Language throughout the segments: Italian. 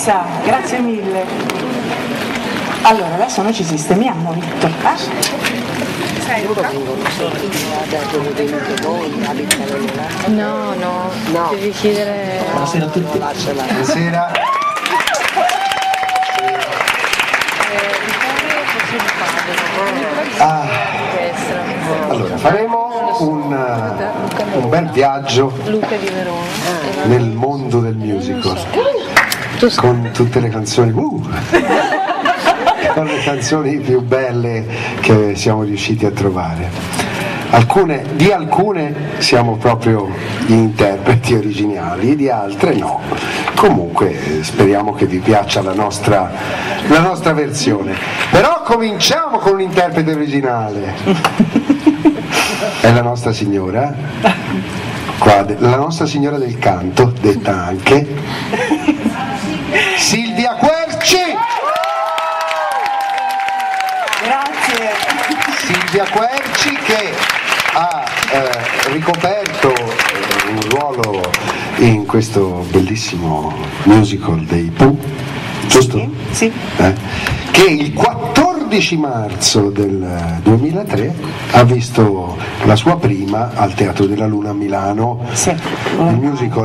Pazienza, grazie mille. Allora, adesso noi ci sistemiamo, Vittor. No, devi chiedere. Buonasera a tutti. Buonasera. Allora, faremo un bel viaggio nel mondo del musical con tutte le canzoni con le canzoni più belle che siamo riusciti a trovare. Di alcune siamo proprio gli interpreti originali, di altre no. Comunque speriamo che vi piaccia la nostra versione. Però cominciamo con un interprete originale. È la Nostra Signora, la Nostra Signora del Canto, detta anche Silvia Querci. Grazie. Silvia Querci che ha ricoperto un ruolo in questo bellissimo musical dei Pooh, giusto? Sì. Che il 14 marzo del 2003 ha visto la sua prima al Teatro della Luna a Milano. Sì. Il musical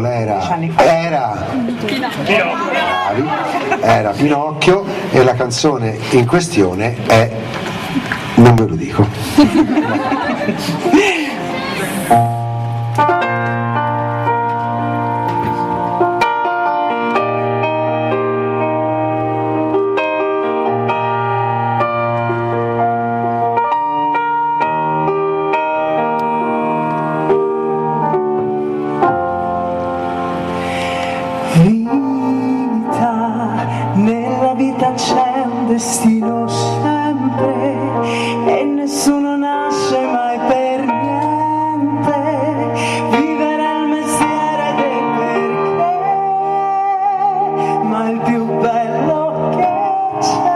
era Pinocchio e la canzone in questione è, non ve lo dico. Nella vita c'è un destino sempre e nessuno nasce mai per niente. Vivere il mestiere del perché, ma il più bello che c'è.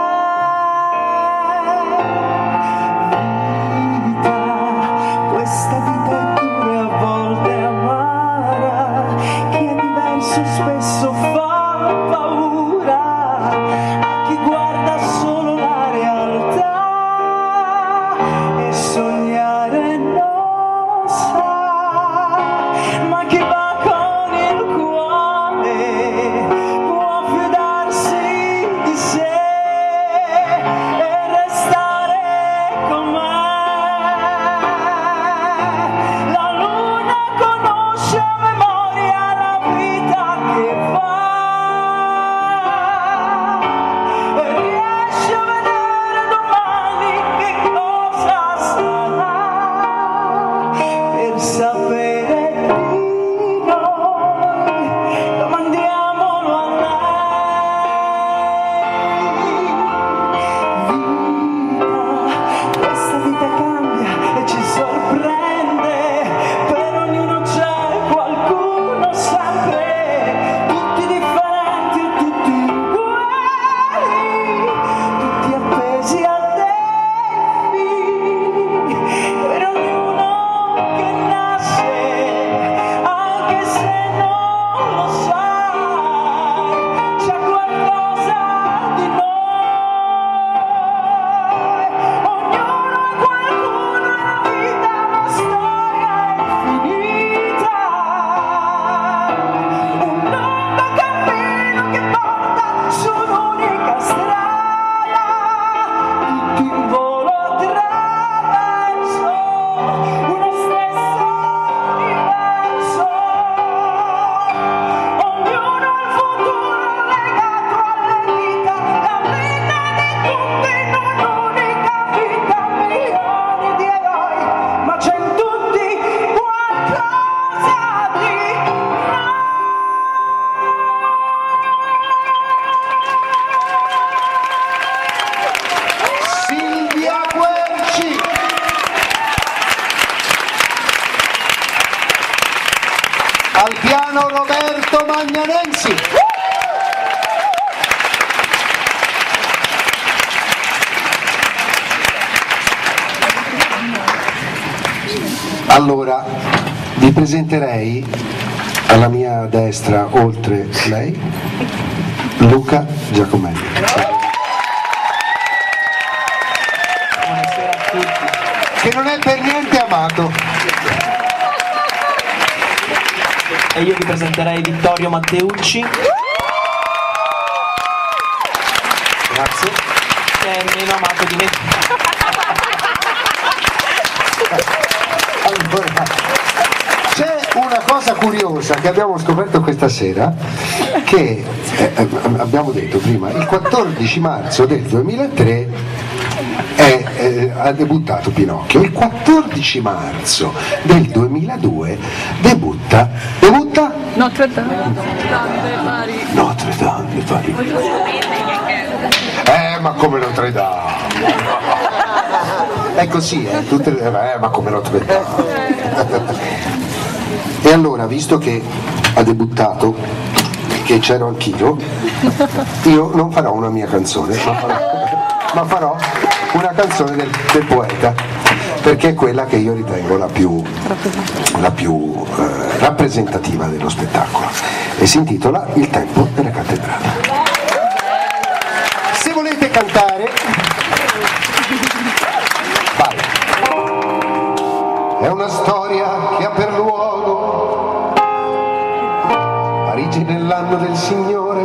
Questa vita è dura e a volte amara, chi è diverso spesso fa paura a chi guarda solo la realtà e sognare non sa, ma chi va con il cuore può fidarsi di sé e restare con me. La luna conosce a memoria la vita che fa e riesce a vedere domani che cosa sarà, per sapere di noi domandiamolo a lei. Questa vita cambia e ci sorprende, per ognuno c'è qualcuno sempre, tutti differenti e tutti uguali, tutti appesi a dei fili, per ognuno che nasce, anche se non lo sai, c'è qualcosa di noi. Ognuno è qualcuno nella vita, la storia è infinita, un lungo cammino che porta su un'unica strada, tutti in volo attraverso uno stesso universo. Ognuno ha il futuro legato alle vita, la vita di tutti in un'unica vita, milioni di eroi, ma c'è in tutti qualcosa di Silvia Querci. Al piano Roberto Magnanensi. Allora, vi presenterei alla mia destra, oltre lei, Luca Giacomelli. Buonasera a tutti. Che non è per niente amato. E io vi presenterei Vittorio Matteucci, Grazie. che è meno amato di me. Allora, c'è una cosa curiosa che abbiamo scoperto questa sera, che abbiamo detto prima, il 14 marzo del 2003 ha debuttato Pinocchio, il 14 marzo del 2002 debutta Notre Dame Notre Dame de Paris. Ma come Notre Dame? È così, ma come Notre Dame? E allora, visto che ha debuttato, che c'ero anch'io, io non farò una mia canzone, ma farò una canzone del poeta, perché è quella che io ritengo la più rappresentativa dello spettacolo, e si intitola Il tempo della cattedrale. Se volete cantare, vai. È una storia che ha per luogo Parigi nell'anno del Signore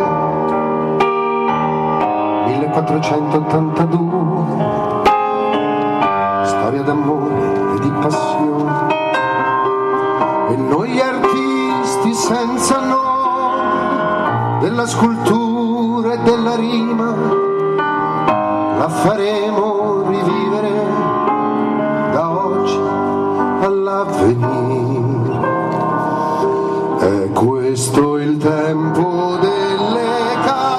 1482, storia d'amore e di passione, e noi artisti senza nome della scultura e della rima la faremo rivivere da oggi all'avvenire. È questo il tempo delle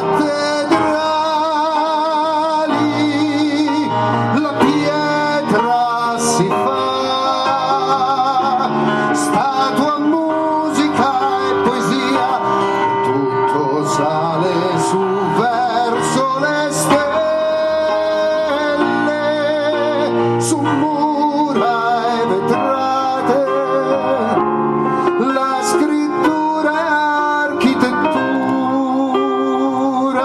cattedrali, la pietra si fa statua, musica e poesia, tutto sale su verso le stelle, su mura e vetrate, la scrittura e architettura,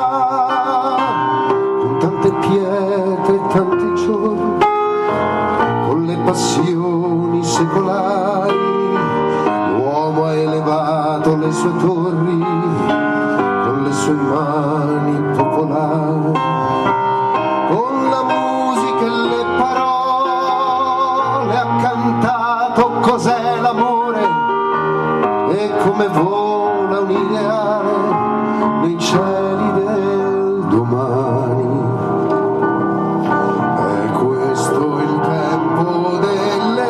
con tante pietre e tanti giorni, con le passioni secolari, l'uomo ha elevato le sue torri con le sue mani popolari, con la musica e le parole ha cantato cos'è l'amore e come vola un ideale nei cieli del domani. È questo il tempo delle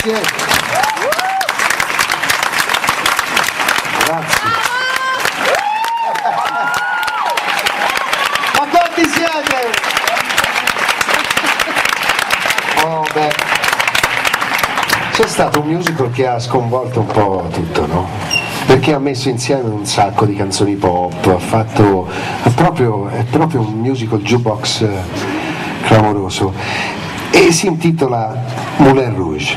Grazie. Grazie. Ma quanti siete? Oh, beh. C'è stato un musical che ha sconvolto un po' tutto, no? Perché ha messo insieme un sacco di canzoni pop, è proprio un musical jukebox clamoroso e si intitola Moulin Rouge.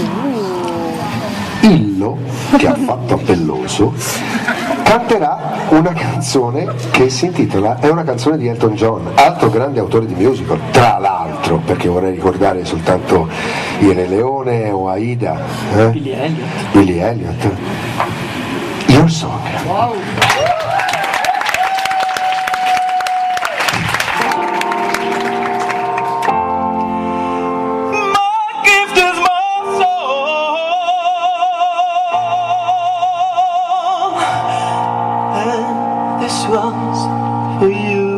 Illo, che ha fatto appelloso, canterà una canzone che si intitola, è una canzone di Elton John, altro grande autore di musical, tra l'altro, perché vorrei ricordare soltanto Il Re Leone o Aida, Billy Elliot. Your Song. Wow. For you,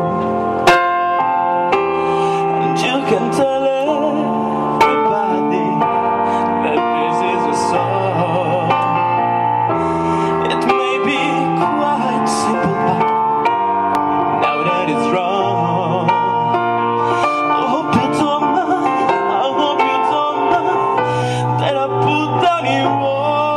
and you can tell everybody that this is a song. It may be quite simple, but now that it's wrong, I hope you don't mind, I hope you don't mind that I put down your wall.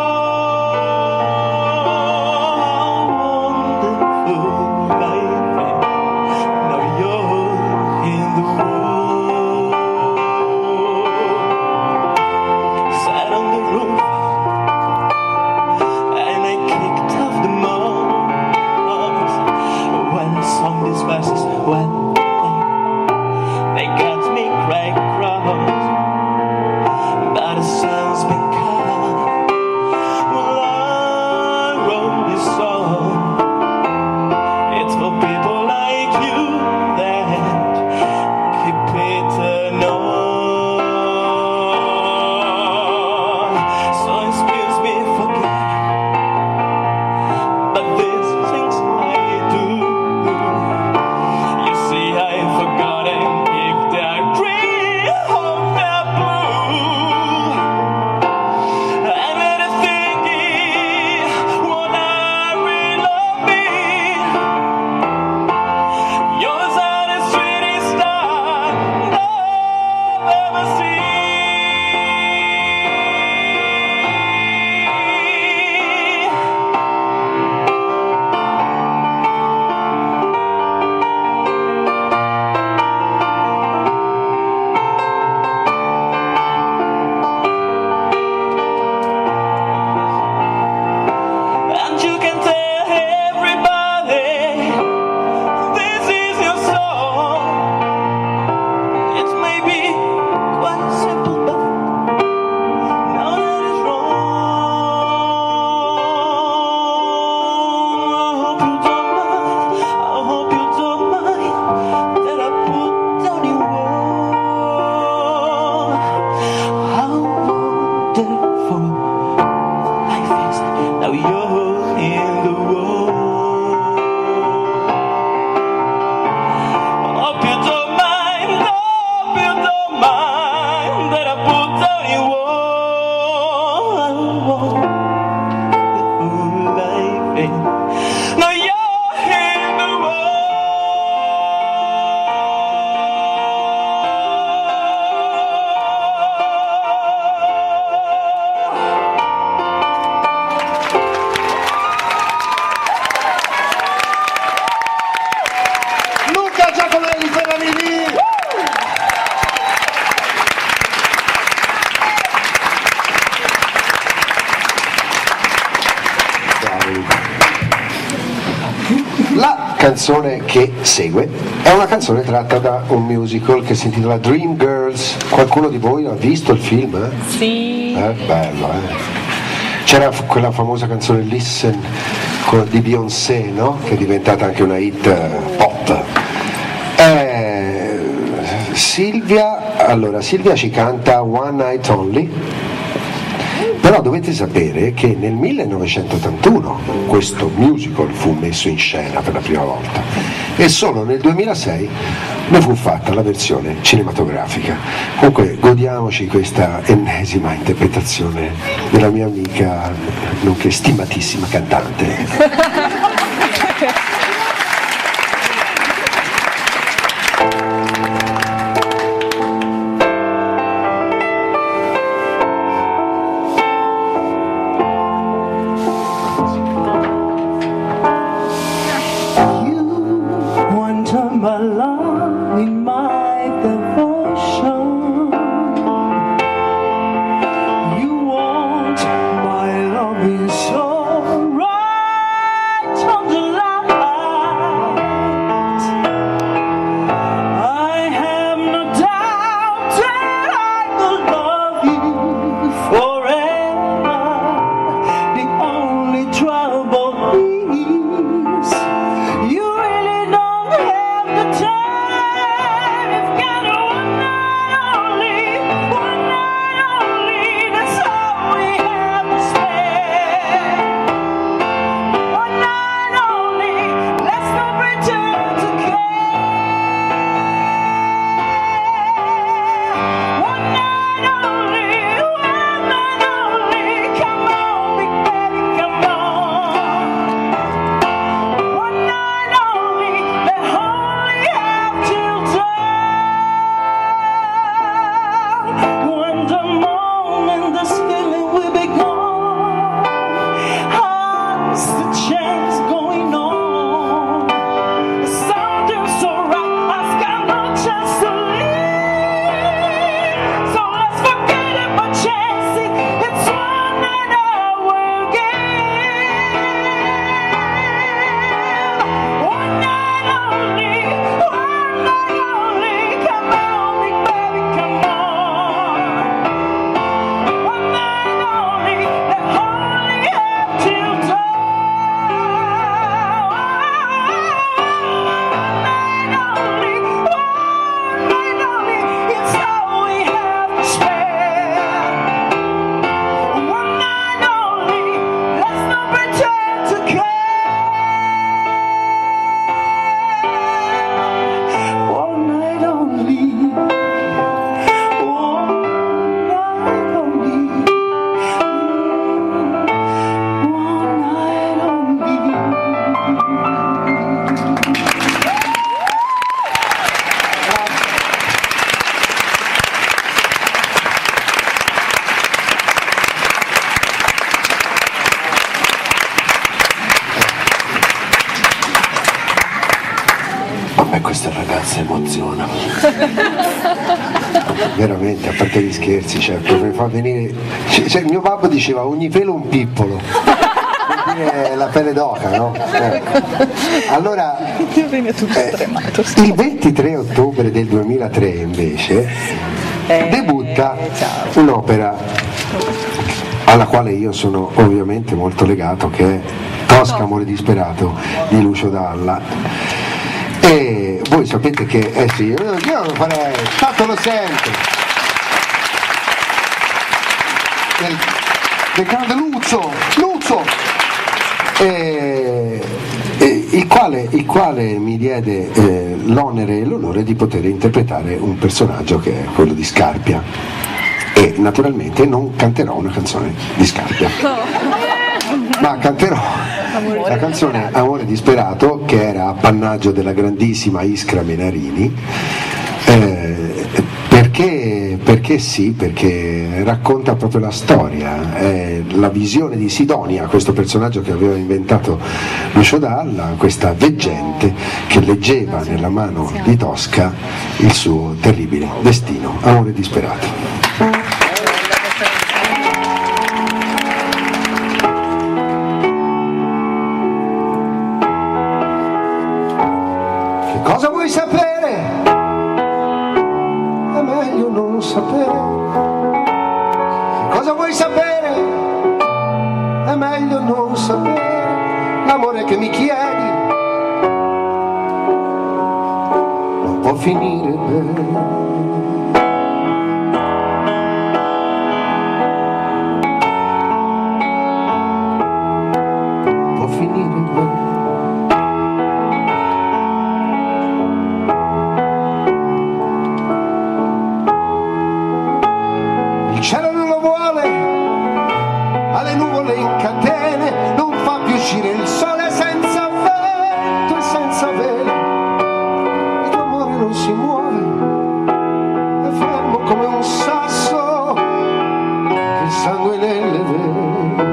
La canzone che segue è una canzone tratta da un musical che si intitola Dream Girls. Qualcuno di voi ha visto il film? Sì. Bello, C'era quella famosa canzone Listen di Beyoncé, no? Che è diventata anche una hit pop. Silvia ci canta One Night Only. Però dovete sapere che nel 1981 questo musical fu messo in scena per la prima volta e solo nel 2006 ne fu fatta la versione cinematografica. Comunque godiamoci questa ennesima interpretazione della mia amica, nonché stimatissima cantante. My love in my devotion, you want my love is so right on the line. I have no doubt that I will love you forever. The only trouble is you really don't have the time. You've got one night only, that's all we have to spare. One night only, let's not pretend to care. One night only, come on, big baby, come on. One night only, they only have till dawn. When the moment this feeling will be gone, how's the chance going on? Something's so right, I've got no chance to leave. So let's forget about chances. It's one night I will give. One night only, come on, big baby, come on. One night only, they only have till dawn. One night only, it's all we have to spare. One night only, let's not pretend to care. One night only, one night only, one night only. Vabbè, questa ragazza emoziona. Veramente, a parte gli scherzi, certo, mi fa venire. Cioè, mio babbo diceva ogni pelo un pippolo. Vuol dire la pelle d'oca, no? Allora, il 23 ottobre del 2003 invece debutta un'opera alla quale io sono ovviamente molto legato, che è Tosca, amore disperato di Lucio Dalla. E voi sapete che, sì, io lo farei, tanto lo sento, del grande Luzzo, il quale mi diede l'onere e l'onore di poter interpretare un personaggio che è quello di Scarpia, e naturalmente non canterò una canzone di Scarpia, ma canterò la canzone Amore disperato, che era appannaggio della grandissima Iskra Menarini, perché racconta proprio la storia, la visione di Sidonia, questo personaggio che aveva inventato Lucio Dalla, questa veggente che leggeva nella mano di Tosca il suo terribile destino. Amore disperato. Cosa vuoi sapere? È meglio non sapere. Cosa vuoi sapere? È meglio non sapere. L'amore che mi chiedi non può finire bene. Può finire bene. vuole, alle nuvole in catene, non fa più uscire il sole senza vento e senza vele. Il tuo amore non si muove, è fermo come un sasso che il sangue nelle vene.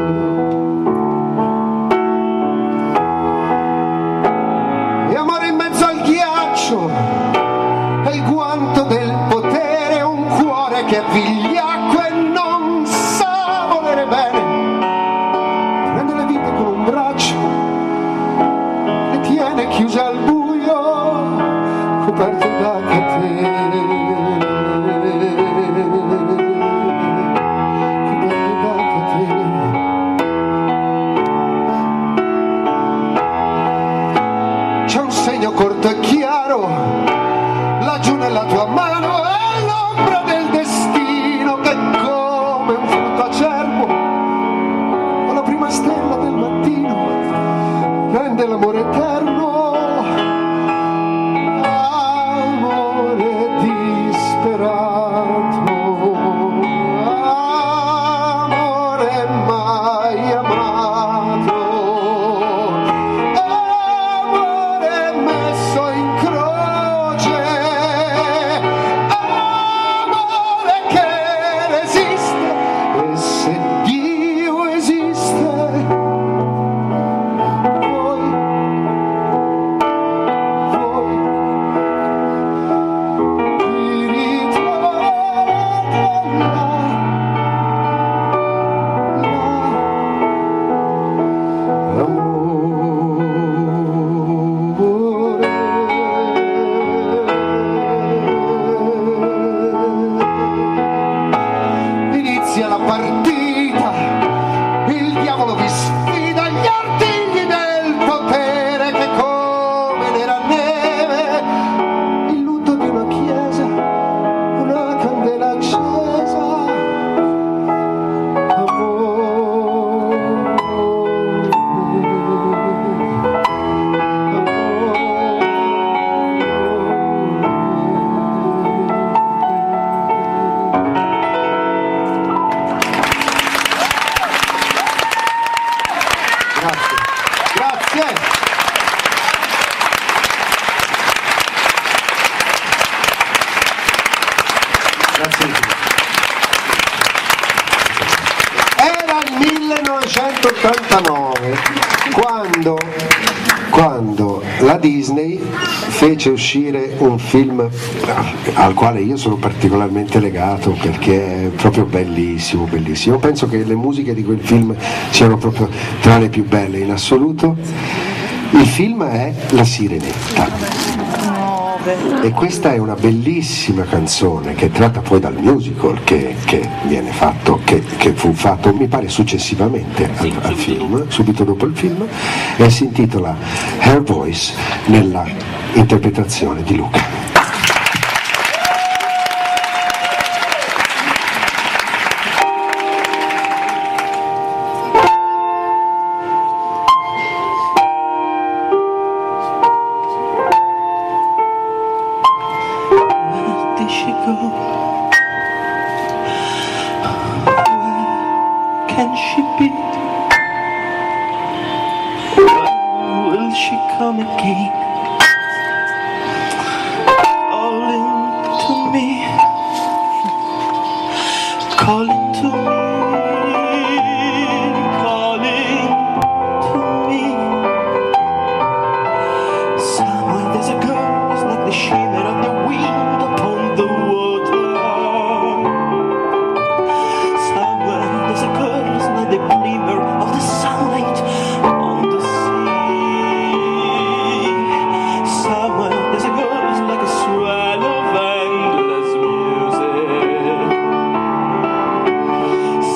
E amore in mezzo al ghiaccio, è il guanto del potere, un cuore che è vigliacco e non sa volere bene. Prende le vite con un braccio, le tiene chiuse al buio, coperte da catene. Coperte da catene. C'è un segno corto e chiaro laggiù nella tua mano, è l'ombra del destino che come un frutto acerbo o la prima stella del mattino rende l'amore eterno, amore disperato, amore mai amato, amore messo in croce, amore che resiste. E se Dio esiste, voi vi ritrovate l'amore. Inizia la partita, il diavolo vi sfida, gli artigli del potere che come nera neve, il lutto di una chiesa, una candela accesa, Grazie, grazie. Grazie. Era il 1989 quando la Disney fece uscire un film al quale io sono particolarmente legato perché è proprio bellissimo, bellissimo. Penso che le musiche di quel film siano proprio tra le più belle in assoluto. Il film è La Sirenetta. E questa è una bellissima canzone che è tratta poi dal musical che viene fatto, che fu fatto mi pare successivamente al film, subito dopo il film, e si intitola Her Voice nella interpretazione di Luca. Did she go? Where can she be? When will she come again? Calling to me, calling to me, calling to me. Somewhere there's a girl who's like the shimmer of the wind upon the water. Somewhere there's a girl who's like the glimmer of the sunlight on the sea. Somewhere there's a girl who's like a swell of endless music.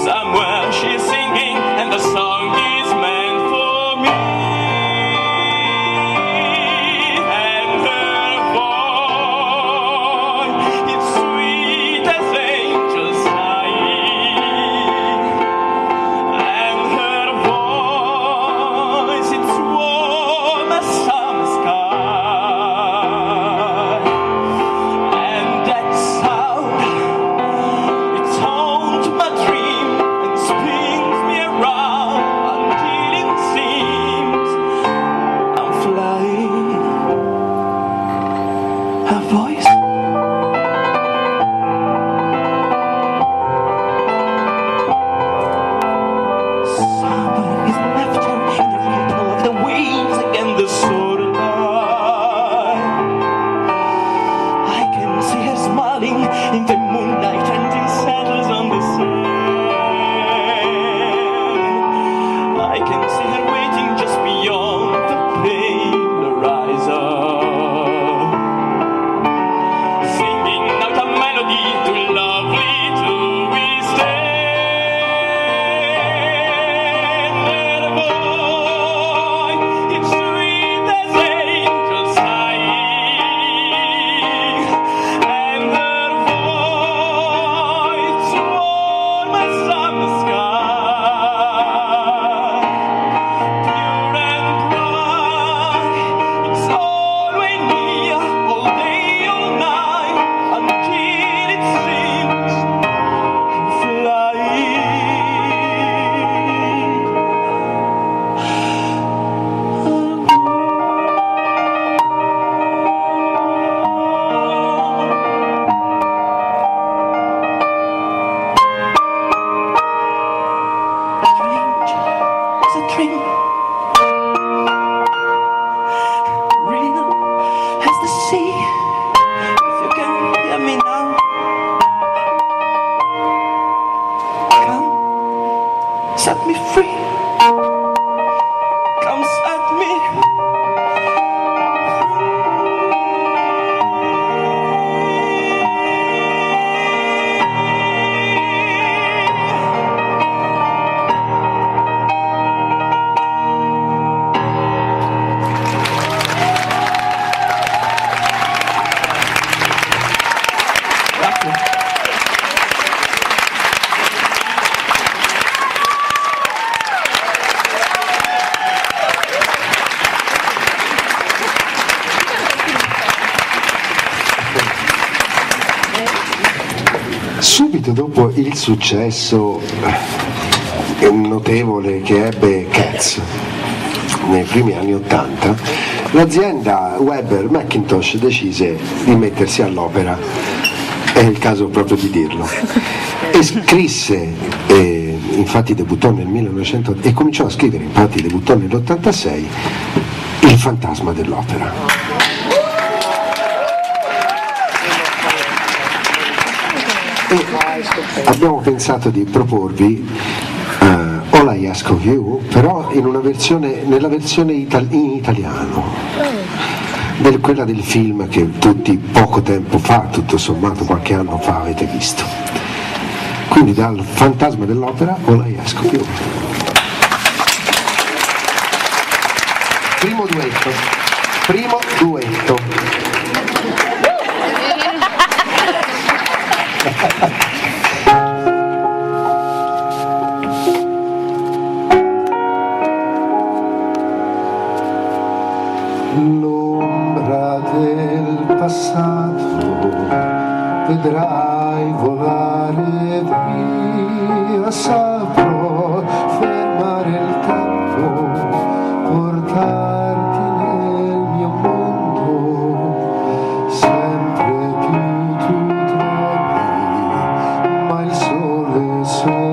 set me free. Come set me Subito dopo il successo notevole che ebbe Cats nei primi anni '80, l'azienda Weber Macintosh decise di mettersi all'opera, è il caso proprio di dirlo, e scrisse, infatti debuttò nel 1900 e cominciò a scrivere, infatti debuttò nell'86, Il fantasma dell'opera. E abbiamo pensato di proporvi All I Ask of You, però nella versione in italiano, quella del film che tutti poco tempo fa, tutto sommato qualche anno fa, avete visto. Quindi dal fantasma dell'opera All I Ask of You. Primo duetto. L'ombra del passato vedrai volare via, saprò fermare il tempo, portarti nel mio mondo, sempre più tu tremi, ma il sole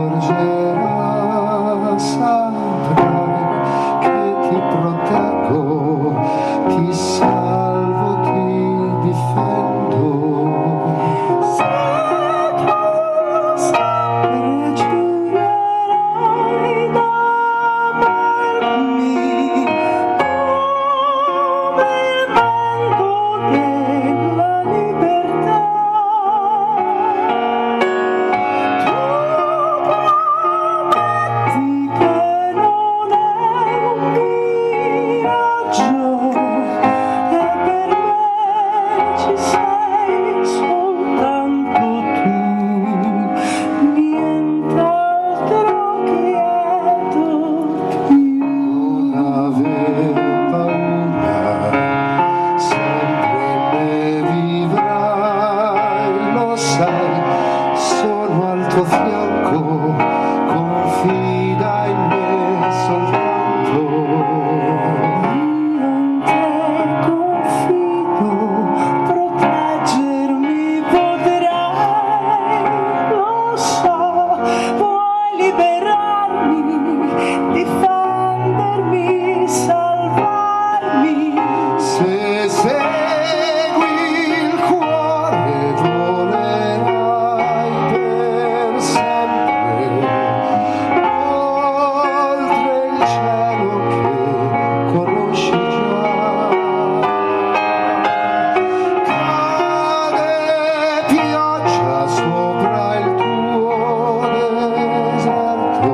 sorgerà, saprai che ti proteggo, ti salvo, ti difendo. Sempre giurerai d'amarmi come il manto della libertà. Tu prometti che non è un miraggio, e per me ci sei soltanto tu, nient'altro chiedo più. Non aver paura, sempre ne vivrai, lo sai, sono al tuo fianco, confida in me soltanto. Io in te confido, proteggermi potrai, lo so, puoi liberarmi, difendermi, salvarmi. Se segui il cuore volerai per sempre, oltre il cielo che conosci già. Cade pioggia sopra il tuo deserto,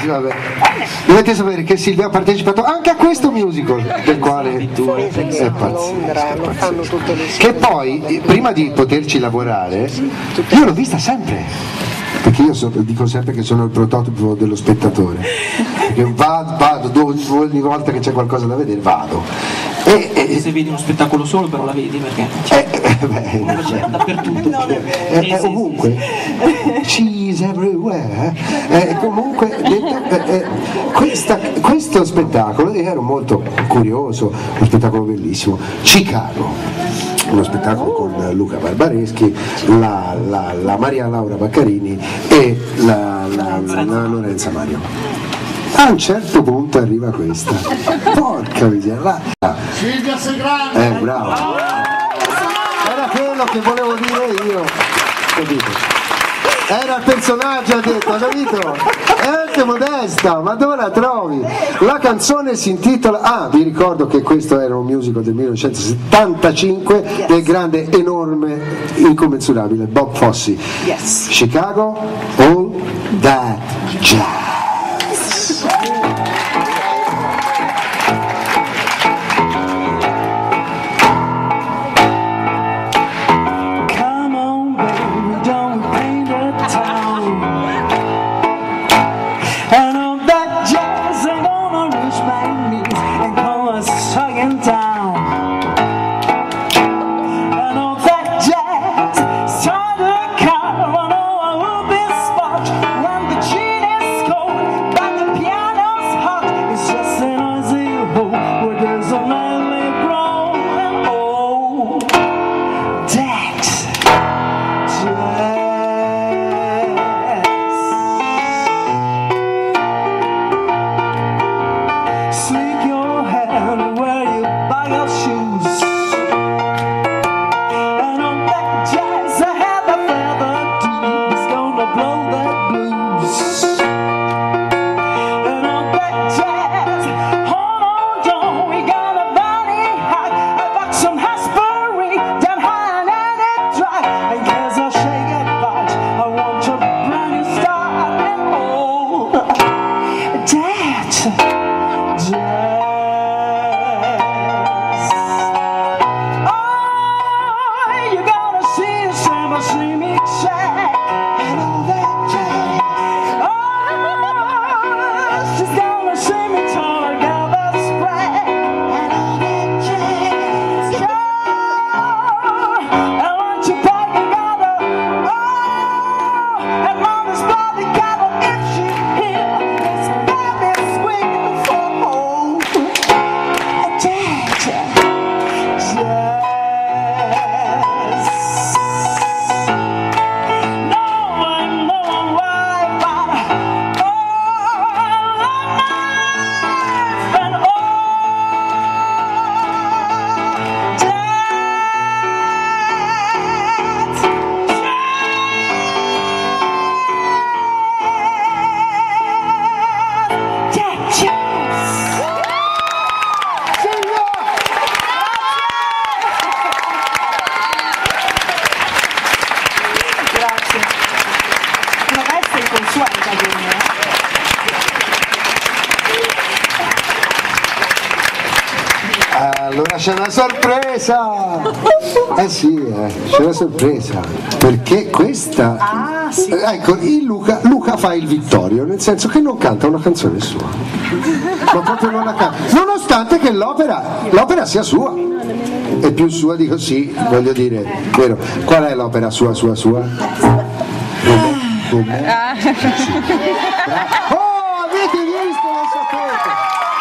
vabbè. Dovete sapere che Silvia ha partecipato anche a questo musical, del quale è pazzesco. Che poi, prima di poterci lavorare, io l'ho vista sempre. Perché io dico sempre che sono il prototipo dello spettatore, perché vado ogni volta che c'è qualcosa da vedere vado. E se vedi uno spettacolo solo però la vedi perché c'è dappertutto. Ovunque. Cheese everywhere. Comunque questo spettacolo, io ero molto curioso, uno spettacolo bellissimo. Chicago. Uno spettacolo con Luca Barbareschi, la Maria Laura Baccarini e la Lorenza Mario. A un certo punto arriva questa. Porca miseria. Silvia Segrani! Bravo. Era quello che volevo dire io. Capito? Era il personaggio, ha detto, capito? È anche modesta, ma dove la trovi? La canzone si intitola, vi ricordo che questo era un musical del 1975 del grande, enorme, incommensurabile Bob Fosse. Chicago, All That Jazz. Allora c'è una sorpresa! Sì, c'è una sorpresa, perché questa... Ecco, Luca fa il Vittorio, nel senso che non canta una canzone sua, ma proprio non la canta, nonostante che l'opera sia sua. È più sua, dico sì, voglio dire, vero? Qual è l'opera sua? Come? Oh, avete visto, lo sapete!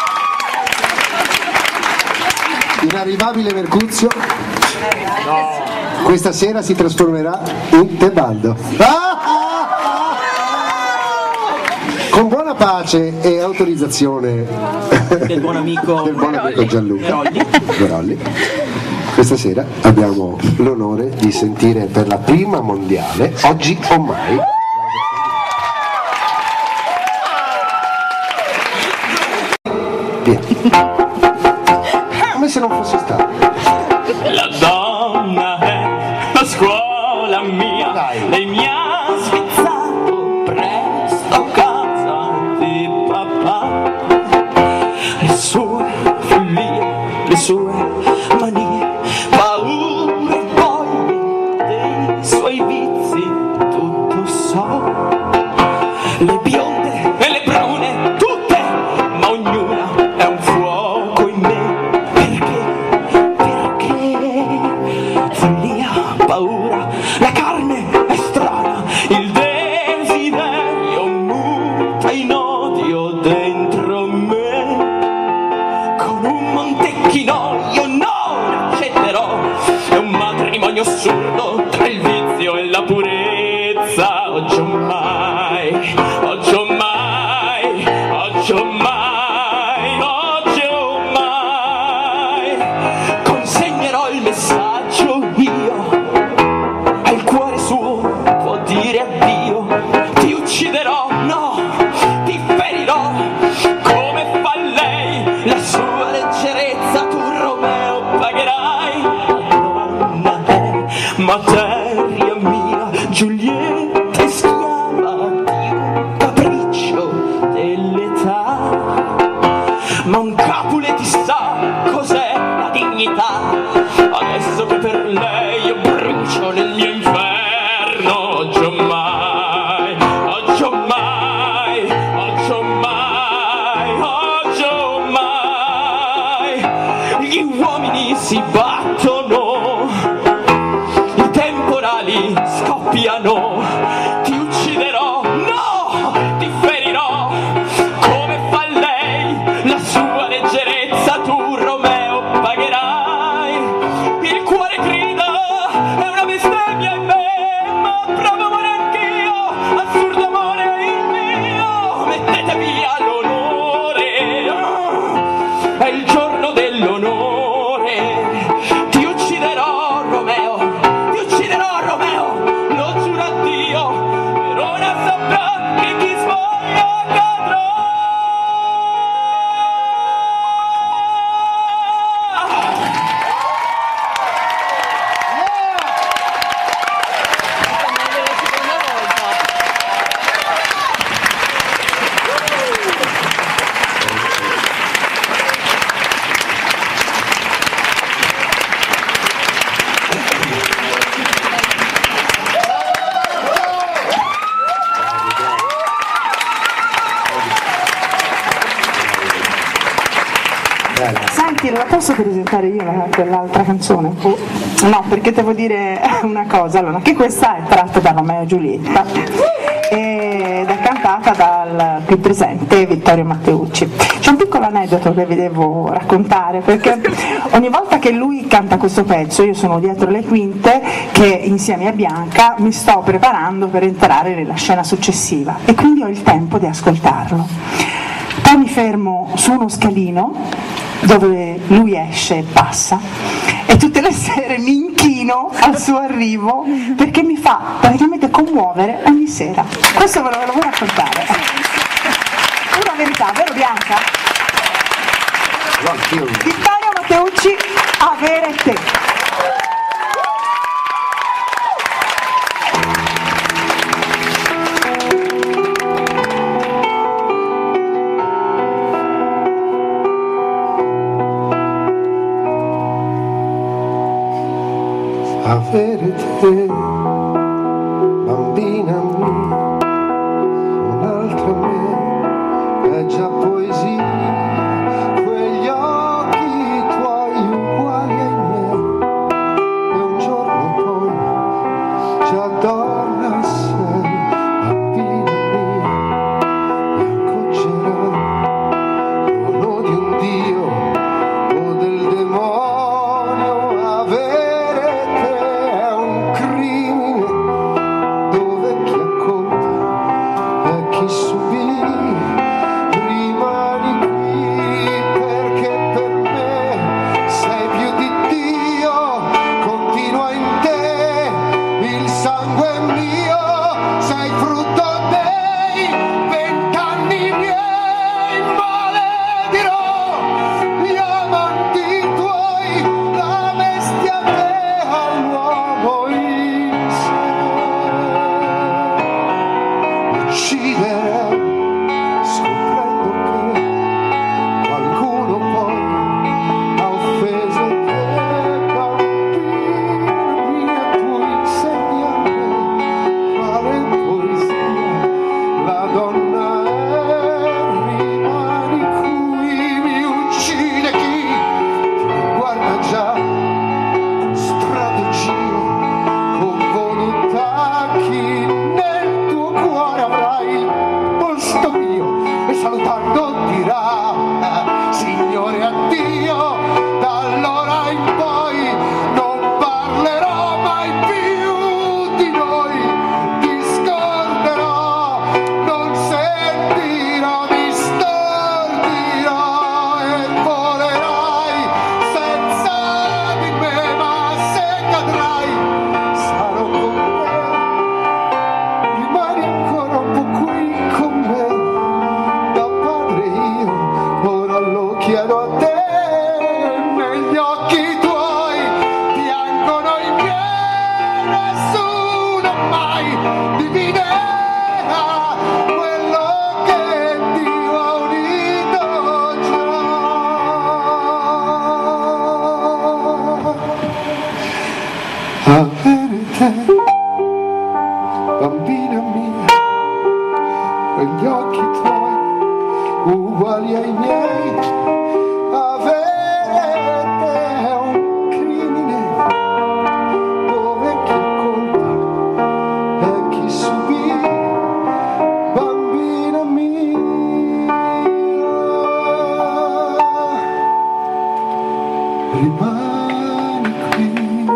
Inarrivabile Mercuzio questa sera si trasformerà in Tebaldo. Con buona pace e autorizzazione del buon amico Gianluca Verolli, questa sera abbiamo l'onore di sentire per la prima mondiale, Oggi o Mai, via, come se non fosse stato. La donna è la scuola mia, lei mi ha svizzato presto a casa, ti le sue follie, le sue manie, paure e voglie dei suoi vizi, tutto so. Le bionde e le brune, tutte, ma ognuna è un fuoco in me. Perché follia, paura, la carne è strana, il desiderio muta in odio dentro me. Con un Montecchino io non accetterò, è un matrimonio assurdo tra il vizio e la purezza. Oggi o mai, oggi o mai, oggi o mai, oggi o mai, consegnerò il messaggio io, e il cuore suo può dire addio. Ti ucciderò, no, ti ferirò, come fa lei, la sua leggerezza tu Romeo pagherai. La donna è materia mia, Giulietta è schiava di un capriccio dell'età, ma un Capule ti sa cos'è la dignità, adesso che per lei io brucio nel mio inferno. Oggi o mai, oggi o mai, oggi o mai, oggi o mai, gli uomini si battono, i temporali scoppiano, ti ucciderò, no, ti ferirò, come fa lei, la sua leggerezza tu Romeo pagherai. Il cuore grida, è una bestemmia in me, ma provo amore anch'io, assurdo amore il mio. Mettete via l'onore, è il giorno dell'onore. Ti ucciderò Romeo, ti ucciderò Romeo, lo giuro a Dio, Verona saprà che chi sbaglia cadrà. Senti, la posso presentare io quell'altra canzone? No, perché devo dire una cosa, allora, che questa è tratta da Romeo e Giulietta ed è cantata dal qui presente Vittorio Matteucci. C'è un piccolo aneddoto che vi devo raccontare, perché ogni volta che lui canta questo pezzo io sono dietro le quinte che insieme a Bianca mi sto preparando per entrare nella scena successiva e quindi ho il tempo di ascoltarlo. Poi mi fermo su uno scalino dove lui esce e passa e tutte le sere mi inchino al suo arrivo perché mi fa praticamente commuovere ogni sera. Questo ve lo volevo raccontare. Una verità, vero Bianca? Vittorio Matteucci, Avere te. Avere te, bambina mia, un'altra me, è già poesia, quegli occhi tuoi uguali ai miei, e un giorno poi già donna sei, bambina mia, mi accoccerà, dono di un dio o del demonio. Avere te è un crimine chiedo a te, negli occhi tuoi piangono i miei, nessuno mai dividerà quello che Dio ha unito già. Avere te, bambina mia, quegli occhi tuoi uguali ai miei, avere te è un crimine dove chi colpa e chi subì, bambina mia, rimani qui.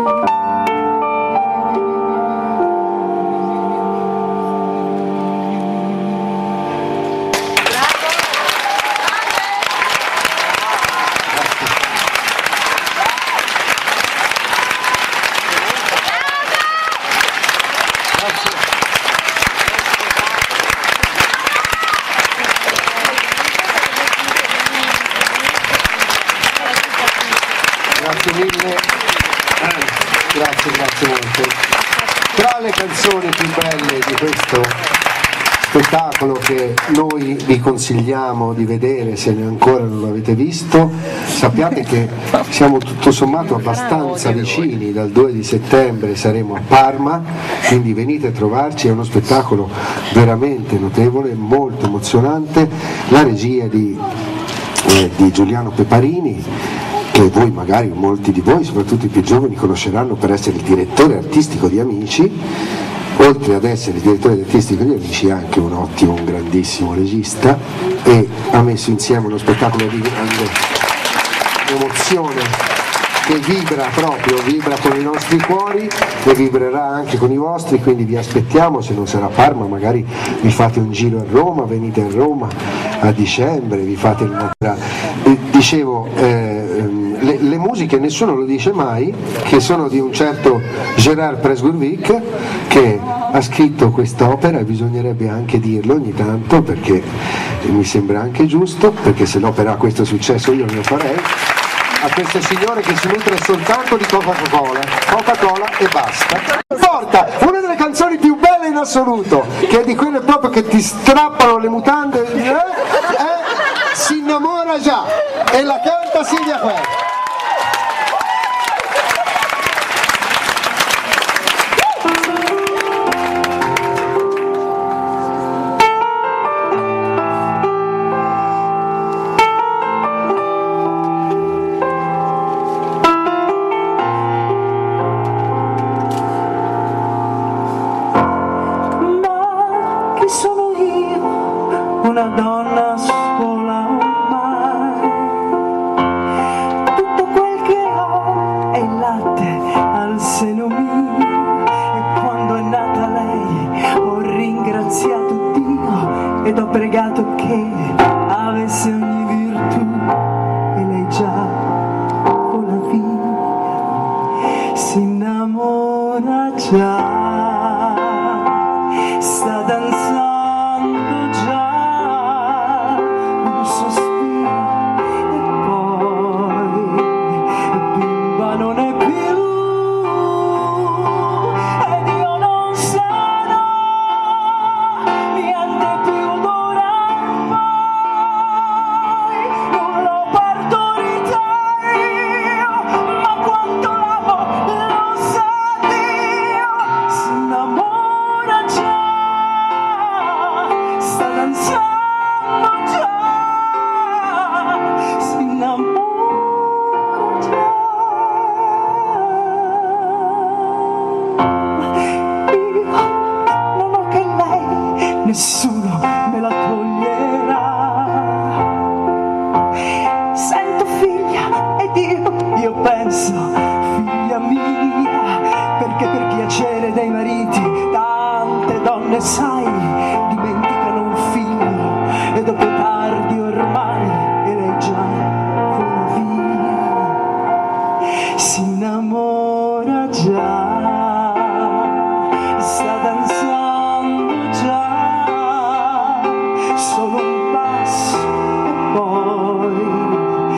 Grazie mille, grazie molte. Tra le canzoni più belle di questo spettacolo che noi vi consigliamo di vedere, se ancora non l'avete visto, sappiate che siamo tutto sommato abbastanza vicini. Dal 2 di settembre saremo a Parma, quindi venite a trovarci, è uno spettacolo veramente notevole, molto emozionante. La regia di Giuliano Peparini, che voi magari, molti di voi, soprattutto i più giovani, conosceranno per essere il direttore artistico di Amici. Oltre ad essere il direttore artistico di Amici è anche un ottimo, un grandissimo regista, e ha messo insieme uno spettacolo di grande emozione che vibra con i nostri cuori e vibrerà anche con i vostri, quindi vi aspettiamo. Se non sarà a Parma, magari vi fate un giro a Roma, venite a Roma a dicembre, vi fate una... Dicevo, le musiche nessuno lo dice mai, che sono di un certo Gérard Presgurvic, che ha scritto quest'opera, e bisognerebbe anche dirlo ogni tanto, perché mi sembra anche giusto, perché se l'opera ha questo successo io ne farei, a questo signore che si nutre soltanto di Coca-Cola e basta. Porta una delle canzoni più belle in assoluto, che è di quelle proprio che ti strappano le mutande, Si innamora già, e la canta Silvia Ferro. Una donna sola ormai, tutto quel che ho è il latte al seno mio, e quando è nata lei ho ringraziato Dio ed ho pregato che avesse ogni virtù, e lei già vola via, si innamora già, sta danzando già. Nessuno me la toglierà. Sento figlia ed io penso figlia mia, perché per piacere dei mariti tante donne, sai, dimenticano un figlio e dopo è tardi ormai, e lei già vola via, si innamora già, sta danzando già. Solo un passo e poi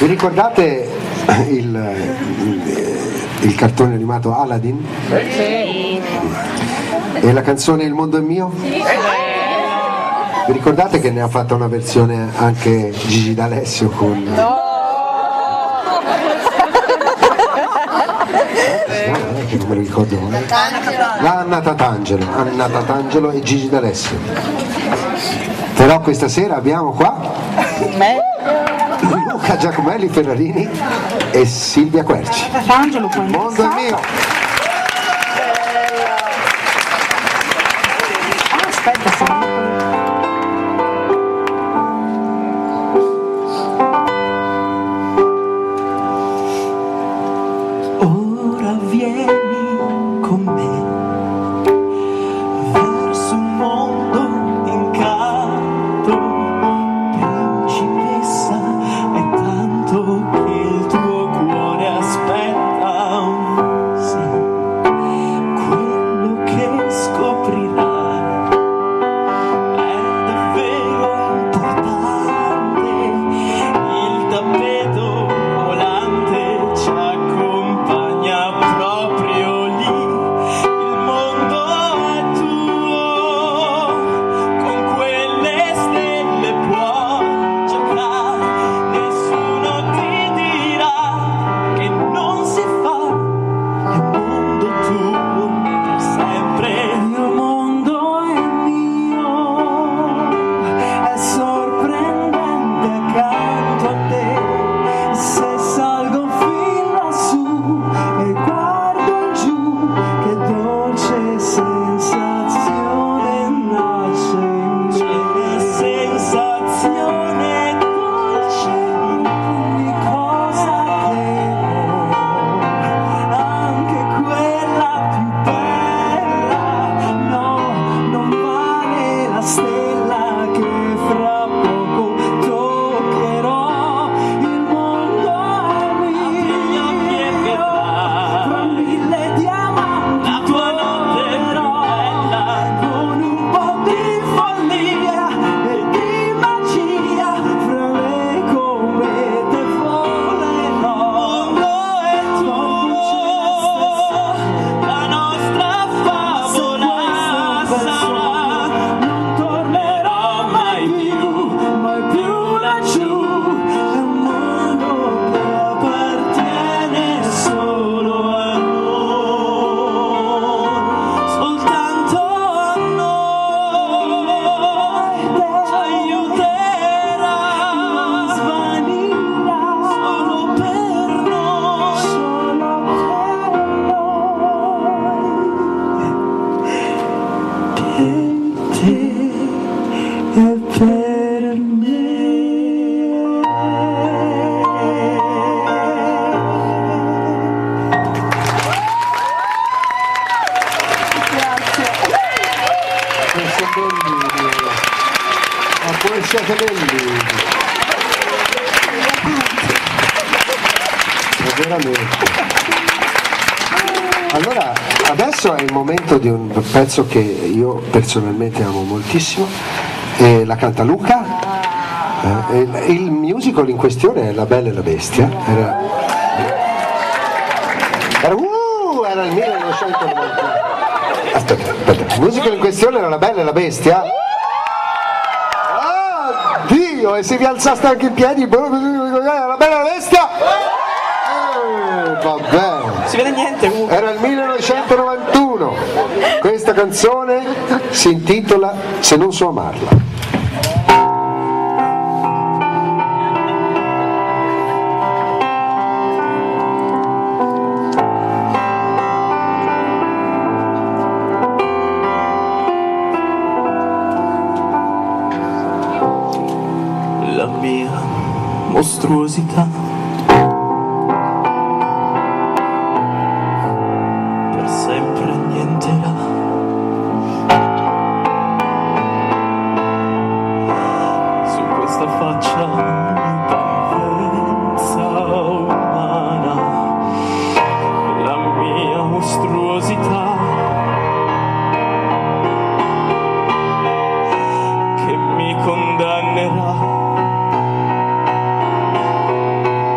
Vi ricordate il cartone animato Aladdin? Sì. E la canzone Il mondo è mio? Sì. Vi ricordate che ne ha fatta una versione anche Gigi D'Alessio con... No! Che non me lo ricordo mai. Anna Tatangelo e Gigi D'Alessio. Però questa sera abbiamo qua Luca Giacomelli Ferrarini e Silvia Querci. Il mondo è mio. Aspetta, ora vieni con me verso un mondo incanto, principessa, è tanto che il tuo cuore aspetta. Sì, quello che scoprirai è davvero importante. Il tappeto volante ci accompagna proprio lì. Il mondo è tuo, con quelle stelle puoi giocare. Nessuno ti dirà che non si fa. È un mondo tuo per sempre. Il mondo è mio, è sorprendente accanto a te. Se salgo fin lassù e guardo giù, che dolce sensazione nasce in me. Una sensazione dolce in ogni cosa che ho, anche quella più bella. No, non vale la stella che fra poco toccherò. Il mondo è mio, fra mille diamanti la tua notte è bella, con un po' di follia e di magia, fra le comete volerò. Il mondo è tuo, la nostra favola sarà. Non tornerò mai più laggiù. È un mondo che appartiene solo a noi, soltanto a noi. Ci aiuterà, svanirà solo per noi, solo per te e per me. Questi belli, ma poi siete belli. Ma veramente. Allora, adesso è il momento di un pezzo che io personalmente amo moltissimo, e la canta Luca. Il musical in questione è La Bella e la Bestia. Era il 1990. Aspetta, il musical in questione era La Bella e la Bestia. Ah, Dio, e se vi alzaste anche in piedi, La Bella e la Bestia. Vabbè. Si vede niente comunque. Era il 1991. Questa canzone si intitola Se non so amarla. La mia mostruosità per sempre annienterà. Su questa faccia di parvenza umana, la mia mostruosità che mi condannerà.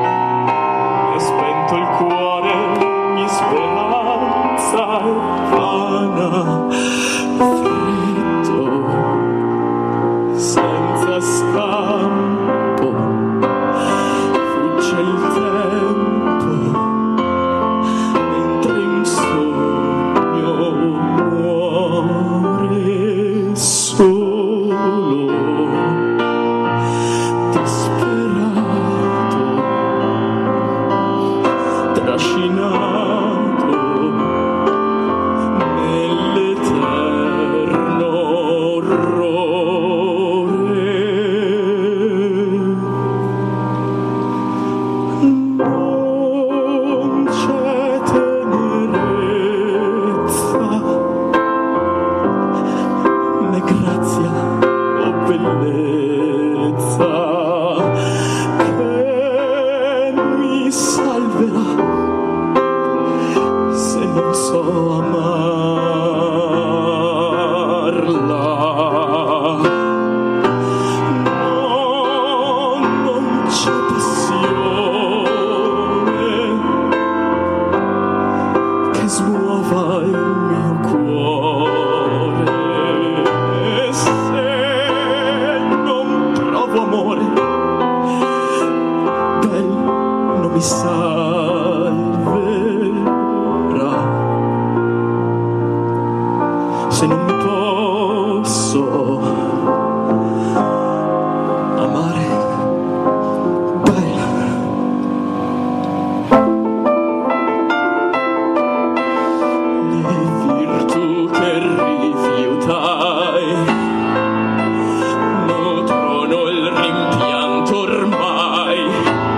nato nell'eterno orrore. Non c'è tenerezza né grazia o bellezza che mi salverà se non so amarla. No, non c'è passione che smuova il mio cuore se non provo amore. Bel non mi salverà se non posso amare. Bel le virtù che rifiutai nutrono il rimpianto ormai.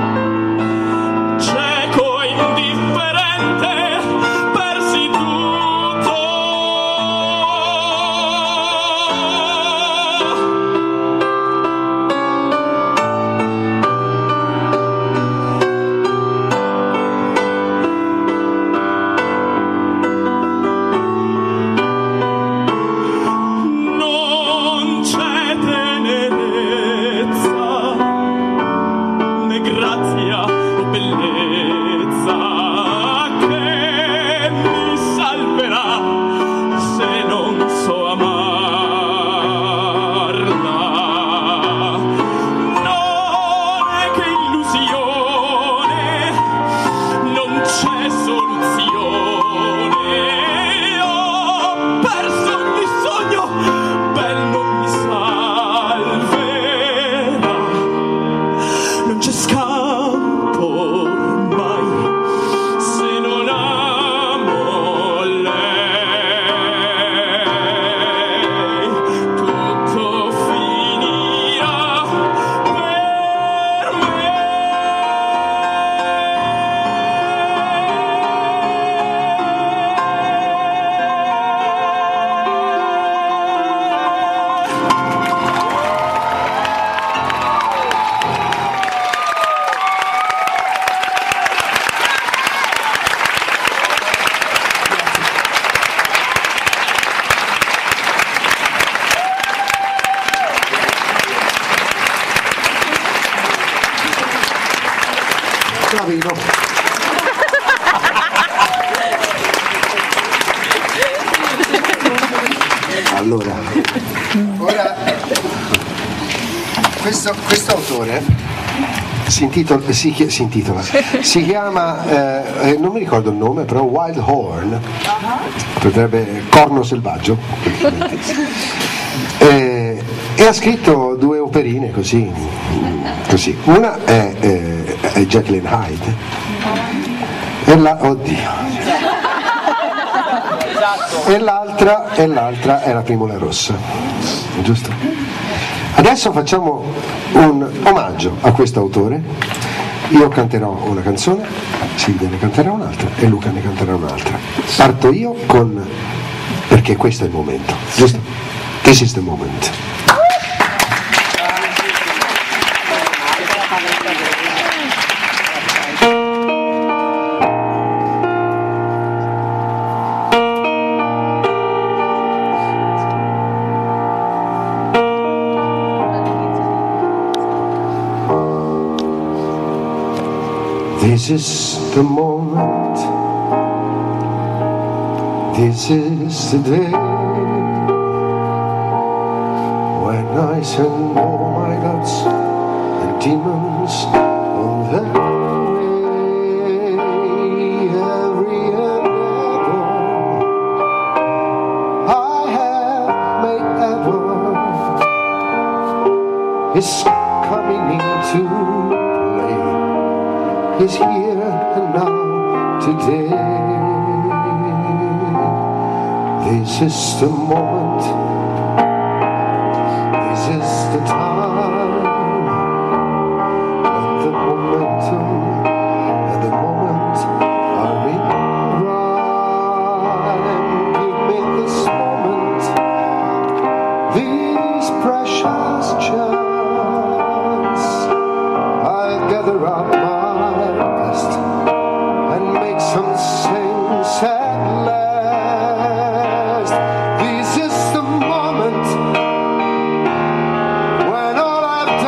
Cieco e indifferente persi tutto. Non c'è tenerezza né grazia o bellezza che mi salverà se non so amarla. Non è che illusione, non c'è soluzione. Ho perso ogni sogno, bel non mi salverà. Non c'è scampo ormai se non amo lei. Tutto finirà per me. Bravino. Allora, ora questo autore si chiama, non mi ricordo il nome, però Wild Horn, potrebbe corno selvaggio, e ha scritto due operine così. Una è Jekyll and Hyde e l'altra è La Primula Rossa, giusto? Adesso facciamo un omaggio a questo autore. Io canterò una canzone, Silvia ne canterà un'altra e Luca ne canterà un'altra. Parto io con Perché questo è il momento, giusto? This is the moment. This is the moment, this is the day when I send all my gods and demons on their way. Every endeavor I have made ever is coming into play. Is here and now, today. This is the moment, this is the time, when the momentum and the moment are in rhyme. Give me this moment, this precious chance. I'll gather up my best and make some sense at last. This is the moment when all I've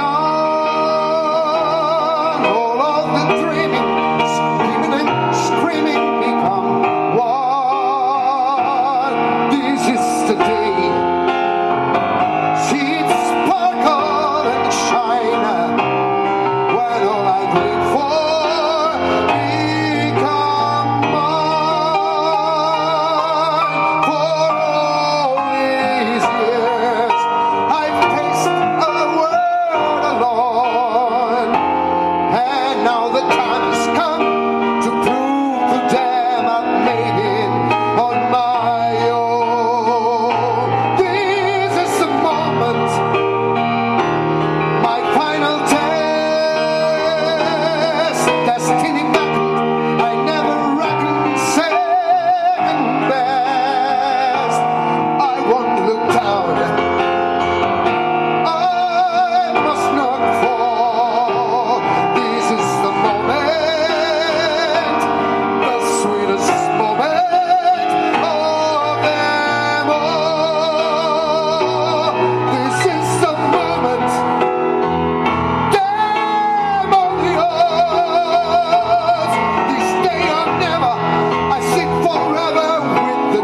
done, all of the dreaming, screaming and screaming become one. This is the day. See it sparkle and shine when all I dream for become mine. For all these years I've paced the world alone, and now the time has come to prove to them I've made it on my own. This is the moment, my final test. Destiny beckoned, I never reckoned second best. I won't look down, I must not fall. This is the moment, the sweetest moment of them all. This is the moment, damn on the earth. This day or never, I sing forever with the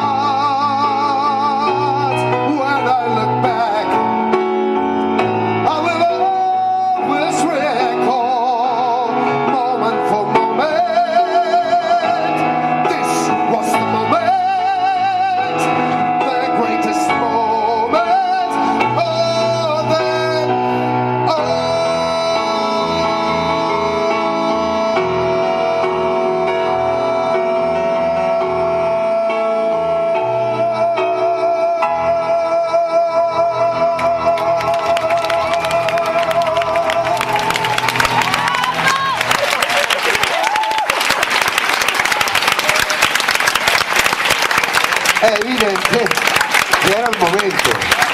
gods. When I look back, I will always recall, moment for moment, this was the moment, the greatest moment of them È evidente che era il momento.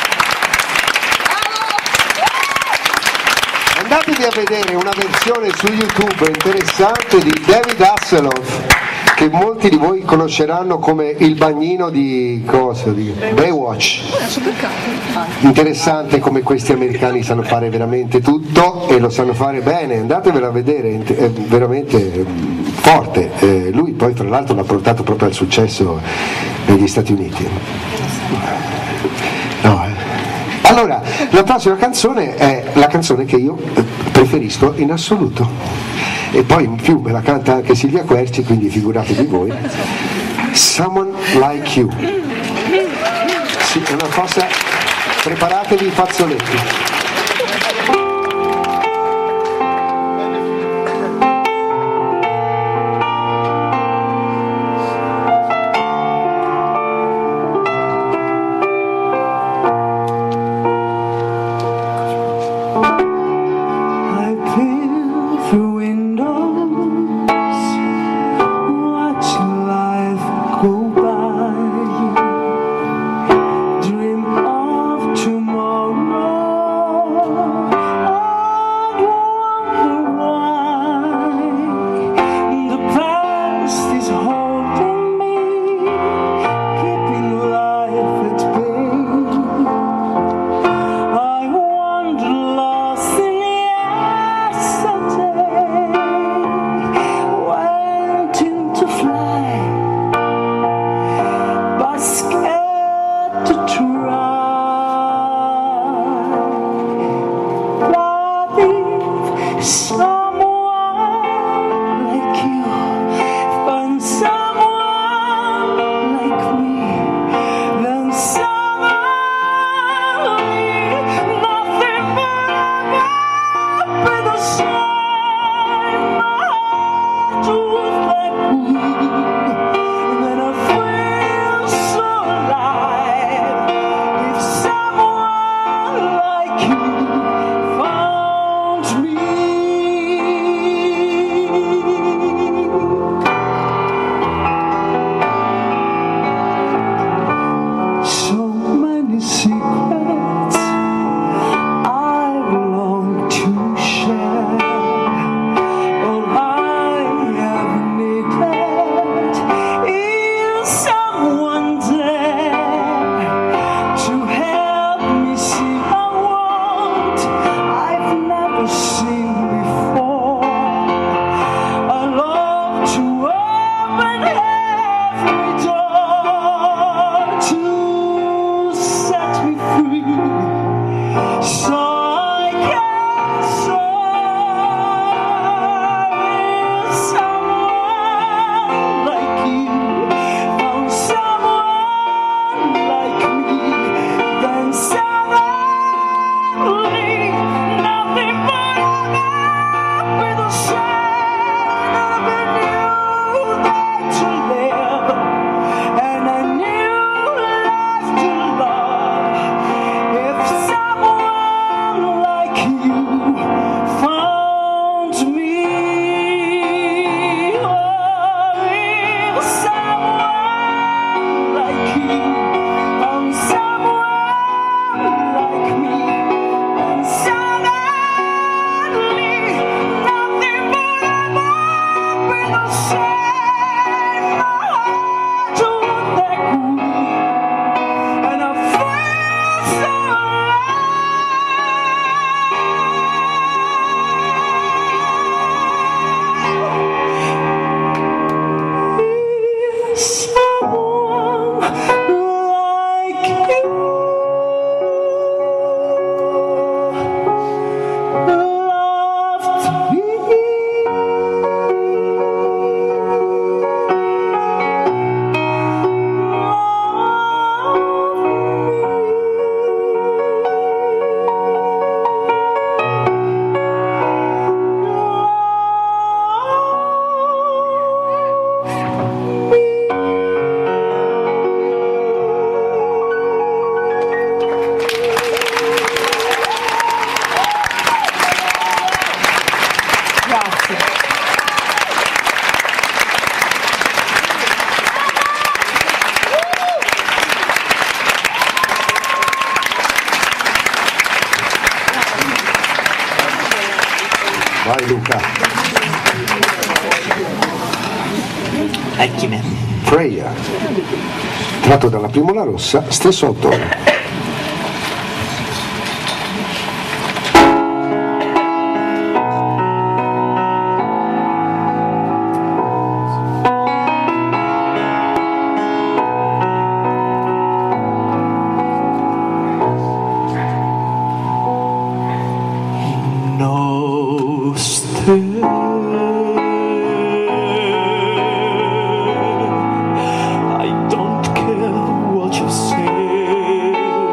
Andatevi a vedere una versione su YouTube interessante di David Hasselhoff, che molti di voi conosceranno come il bagnino di Baywatch. Interessante come questi americani sanno fare veramente tutto e lo sanno fare bene, andatevelo a vedere, è veramente forte. Lui poi tra l'altro l'ha portato proprio al successo negli Stati Uniti. Allora, la prossima canzone è la canzone che io preferisco in assoluto, e poi in più me la canta anche Silvia Querci, quindi figuratevi voi. Someone Like You. Sì, è una cosa, preparatevi i fazzoletti. I've been through windows, watching life go by, dream of tomorrow. someone like you. Loved me. Grazie. Vai Luca. Ecchime. Freya, tratto dalla Primola Rossa, stesso autore. No stay. I don't care what you say.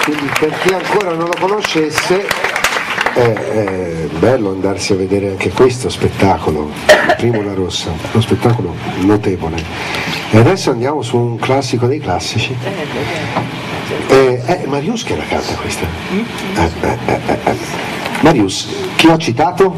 Quindi per chi ancora non lo conoscesse è bello andarsi a vedere anche questo spettacolo, il primo La Rossa, uno spettacolo notevole. E adesso andiamo su un classico dei classici. Marius che la canta questa? Marius, chi ho citato?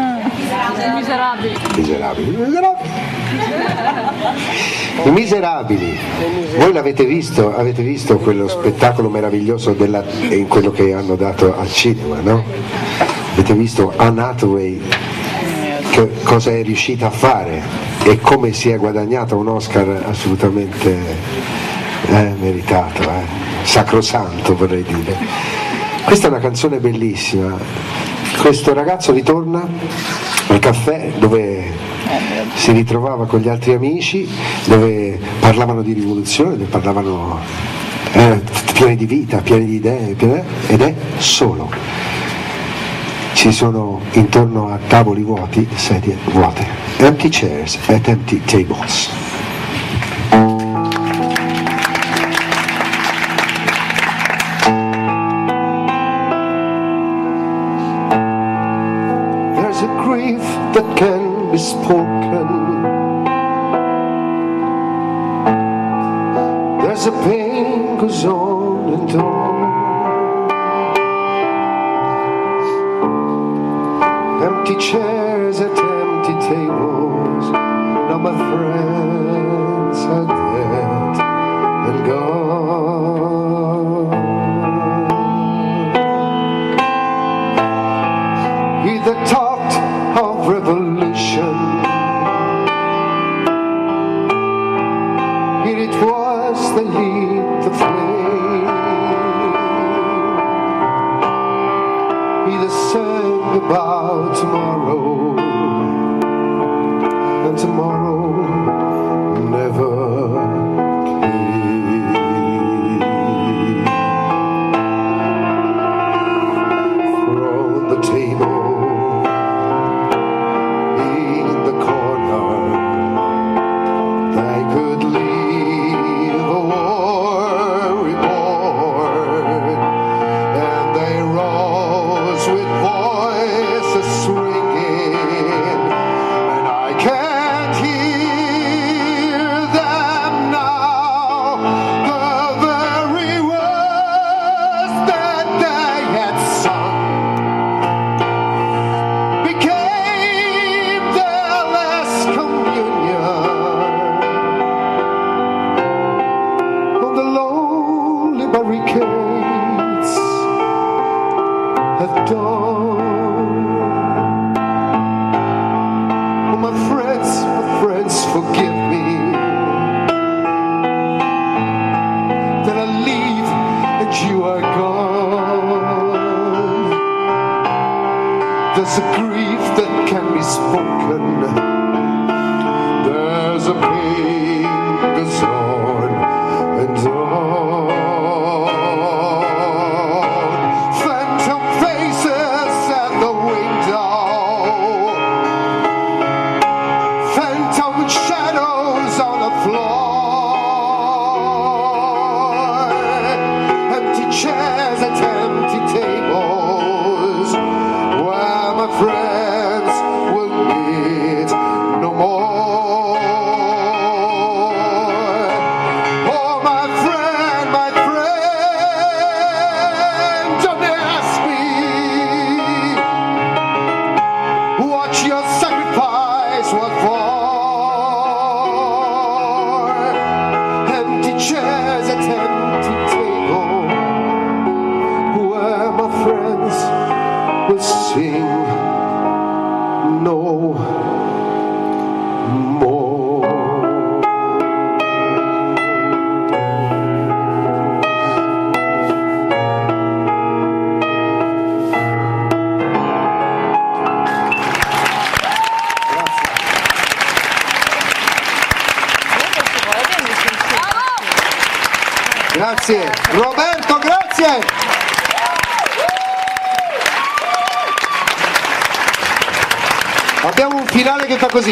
I Miserabili. Voi l'avete visto? Avete visto quello spettacolo meraviglioso in quello che hanno dato al cinema, no? Avete visto Anne Hathaway che cosa è riuscita a fare e come si è guadagnata un Oscar assolutamente meritato, sacrosanto vorrei dire. Questa è una canzone bellissima. Questo ragazzo ritorna al caffè dove si ritrovava con gli altri amici, dove parlavano di rivoluzione, dove parlavano pieni di vita, pieni di idee, ed è solo. Ci sono intorno a tavoli vuoti, sedie vuote, empty chairs at empty tables. There's a grief that can be spoken. There's a pain goes on and on. Empty chairs at empty tables. Now my friends are dead and gone. He that talked of revolution, it was the lit the flame. He that sang about tomorrow, and tomorrow never came. From the table in the corner, they could leave a war reborn, and they rose with voices swinging, and I can't hear them now. The very words that they had sung became their last communion on the lonely barricades at dawn. Oh, my friends, forgive me that I leave and you are gone. There's a grief that can be spoken. There's a pain goes on and on. Phantom faces at the window, phantom shadows on the floor, empty chairs at empty tables, where my friends will meet no more. Oh, my friend, don't ask me what your sacrifice was for. Empty chairs at empty table, where my friends will sing no more. Grazie Roberto, grazie. Abbiamo un finale che fa così.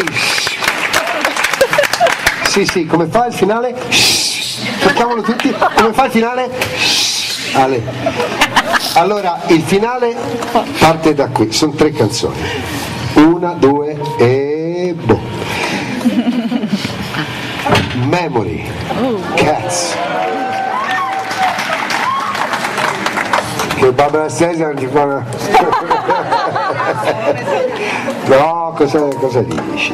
Sì, come fa il finale? Facciamolo tutti. Come fa il finale? Ale. Allora, il finale parte da qui, sono 3 canzoni. 1, 2 e boh. Memory, Cats. Che Barbara Streisand ti fa una... No, cosa dici?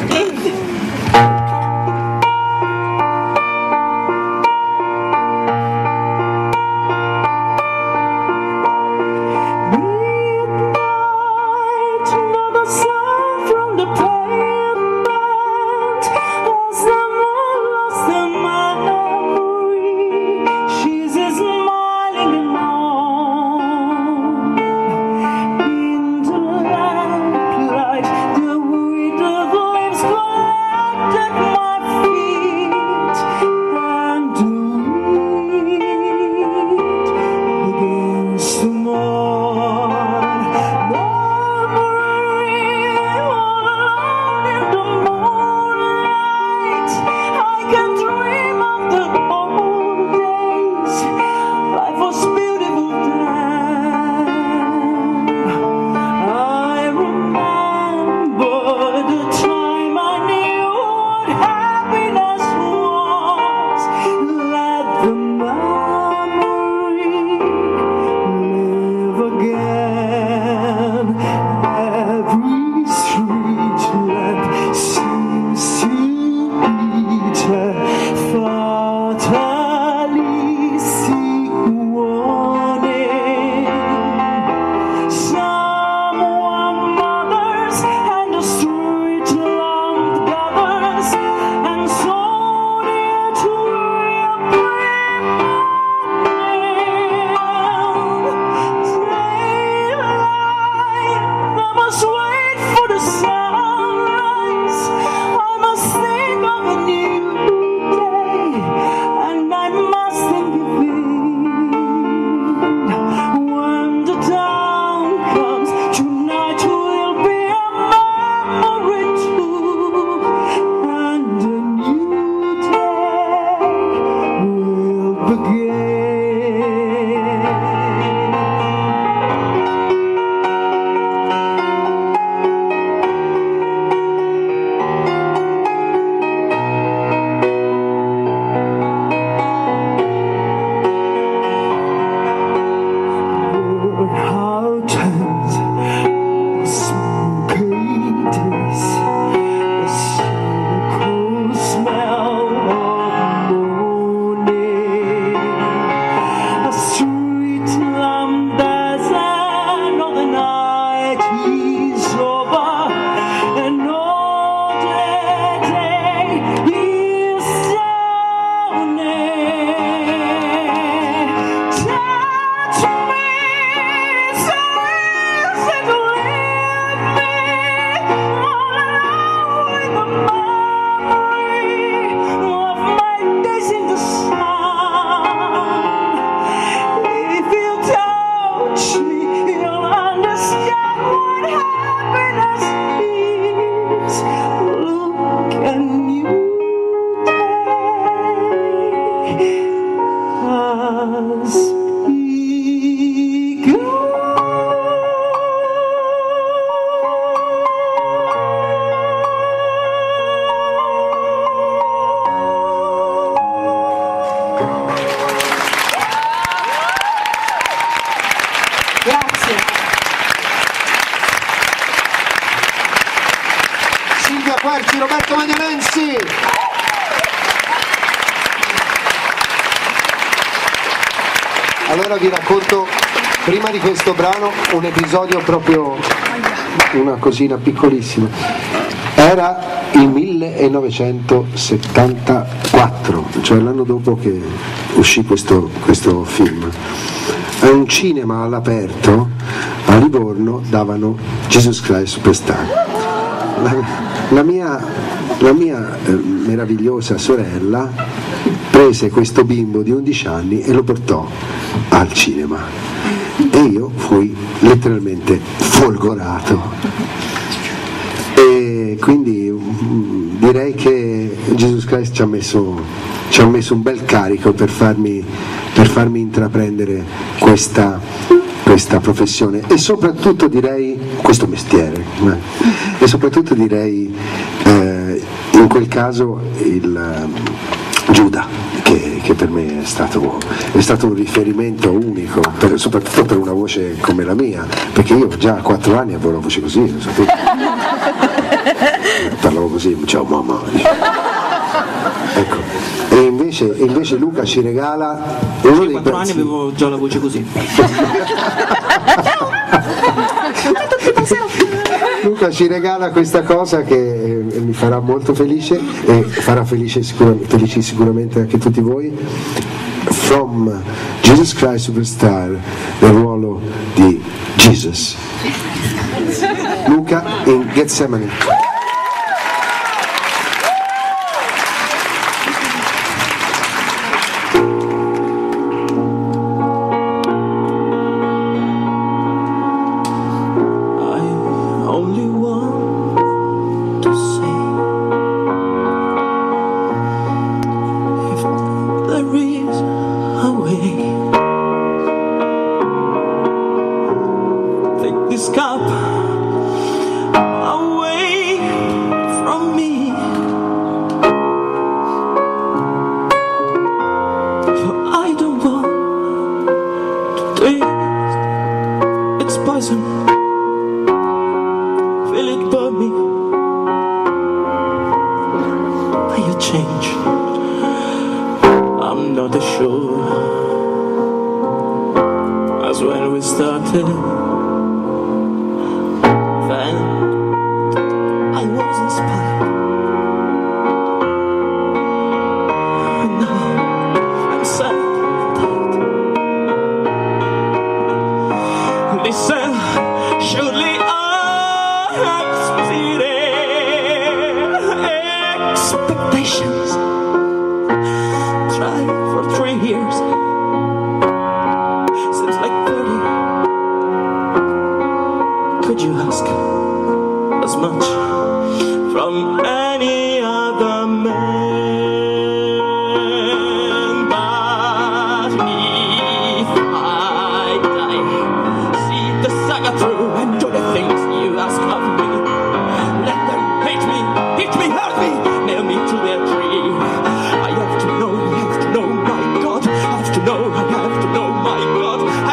Querci, Roberto Magnanensi. Allora vi racconto prima di questo brano un episodio, proprio una cosina piccolissima. Era il 1974, cioè l'anno dopo che uscì questo film. A un cinema all'aperto a Livorno davano Jesus Christ Superstar. La mia meravigliosa sorella prese questo bimbo di 11 anni e lo portò al cinema e io fui letteralmente folgorato. E quindi direi che Jesus Christ ci ha messo un bel carico per farmi intraprendere questa professione e soprattutto direi questo mestiere, e soprattutto direi in quel caso il Giuda, che per me è stato un riferimento unico, soprattutto per una voce come la mia, perché io già a 4 anni avevo una voce così, lo sapete? Parlavo così, ciao mamma. Ecco. E invece Luca ci regala uno dei 4 anni avevo già la voce così. Luca ci regala questa cosa che mi farà molto felice e farà felici sicuramente anche tutti voi. From Jesus Christ Superstar, nel ruolo di Jesus. Luca in Getsemani.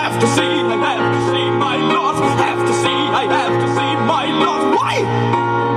I have to see my Lord. Why?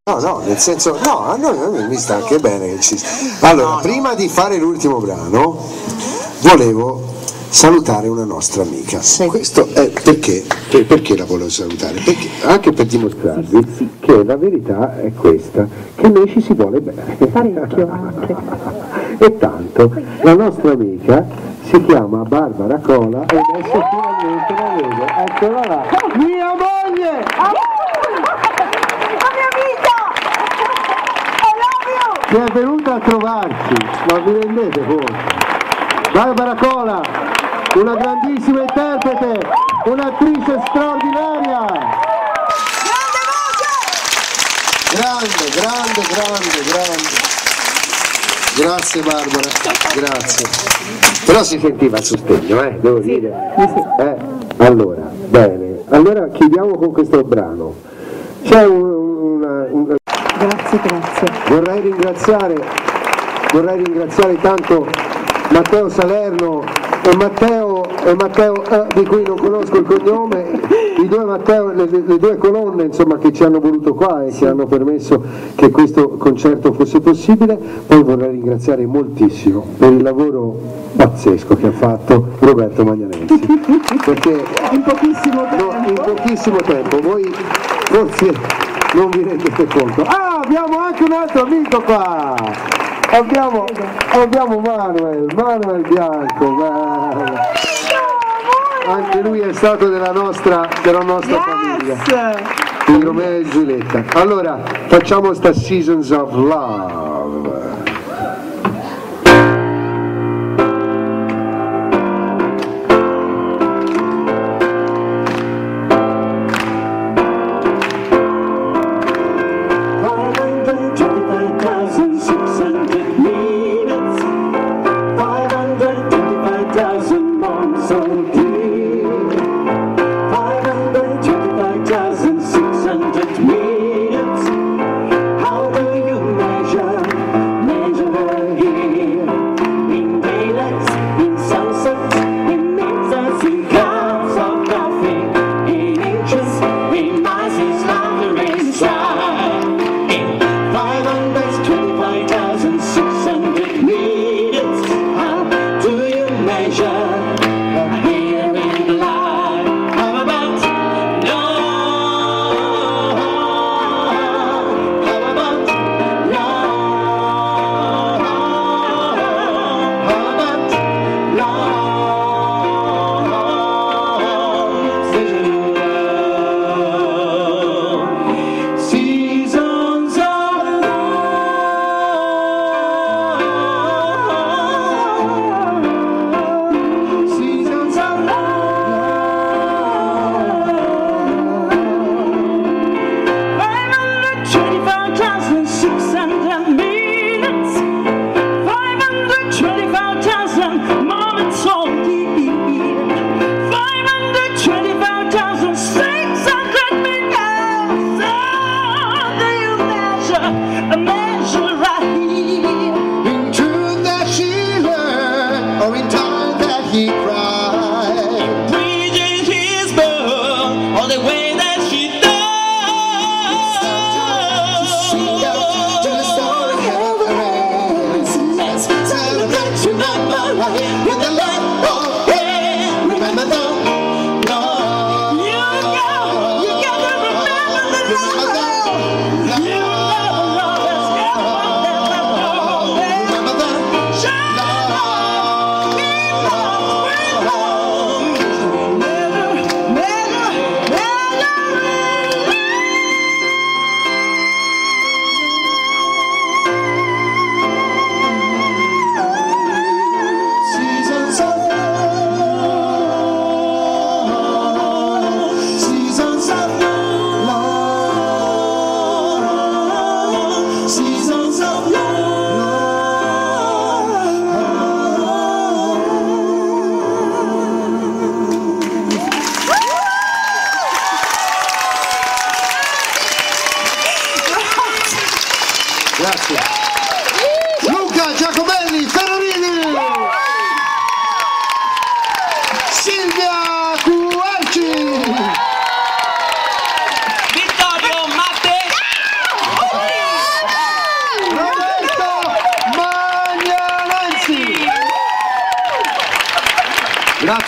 No, nel senso, no, a noi mi sta anche bene che ci... Allora, prima di fare l'ultimo brano, volevo salutare una nostra amica. Questo è perché la volevo salutare? Perché, anche per dimostrarvi che la verità è questa, che noi ci si vuole bene. Parecchio anche. E tanto, la nostra amica si chiama Barbara Cola e adesso finalmente la vedo. Eccola là. Mia moglie! Che è venuta a trovarci, ma vi rendete conto? Barbara Cola, una grandissima interprete, un'attrice straordinaria. Grande. Grazie Barbara, grazie. Però si sentiva il sostegno, devo dire. Allora, bene, allora chiudiamo con questo brano. C'è Grazie. Vorrei ringraziare tanto Matteo Salerno e Matteo di cui non conosco il cognome, i due Matteo, le due colonne insomma che ci hanno voluto qua e che hanno permesso che questo concerto fosse possibile. Poi vorrei ringraziare moltissimo per il lavoro pazzesco che ha fatto Roberto Magnanensi, perché in pochissimo tempo voi forse non vi rendete conto. Abbiamo anche un altro amico qua, abbiamo Manuel Bianco, anche lui è stato della nostra famiglia, di Romeo e Giulietta. Allora facciamo sta Seasons of Love. How do you measure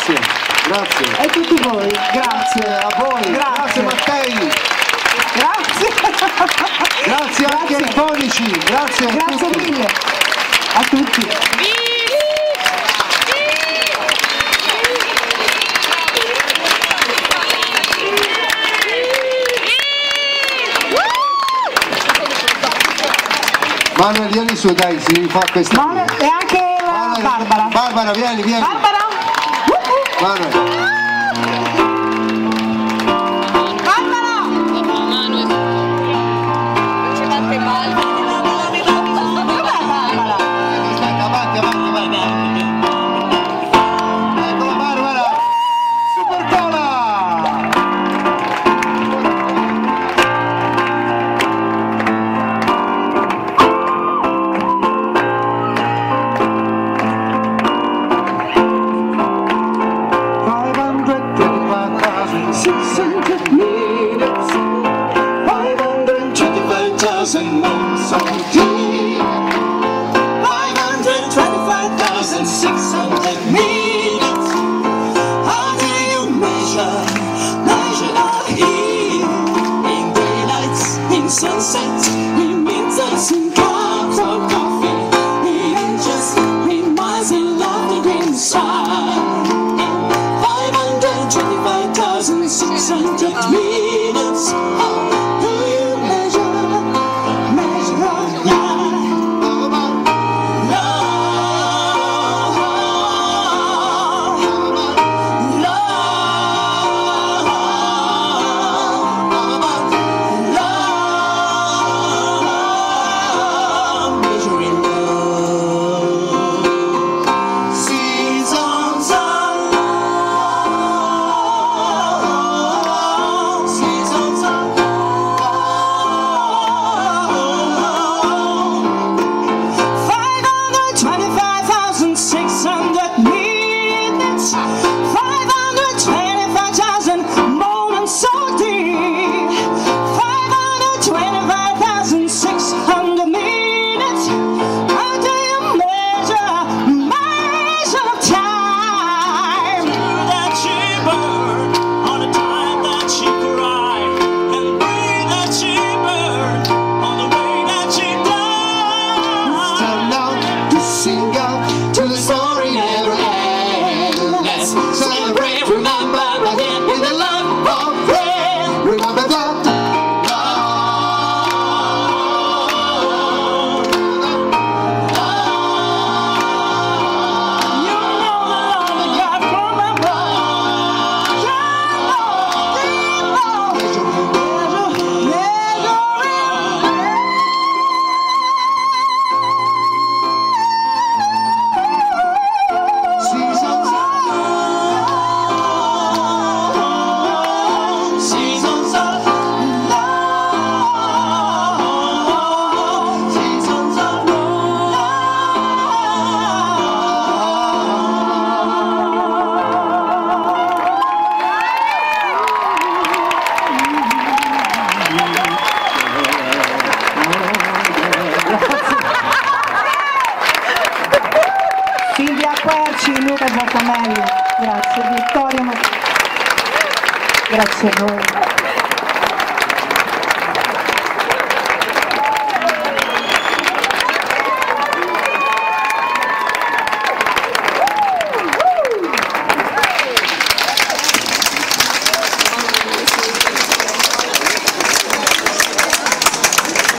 Grazie, grazie. E tutti voi, grazie. A voi, grazie Mattei. Grazie. Grazie anche ai fonici, grazie a Grazie tutti. mille a tutti. Manuel, vieni su, dai, si rifà questa. Manuel e anche la Barbara. Barbara, vieni, vieni. Barbara? Manuel. Barbara! Manuel. Ci batte male. Dov'è Barbara? Avanti, avanti, avanti. Eccola Barbara. Super cola. Sunset, we meet us in cups of coffee. The angels reminds me love the green side. 525,600 minutes. How do you measure our life? Luca Giacomelli, grazie Vittorio, grazie a voi.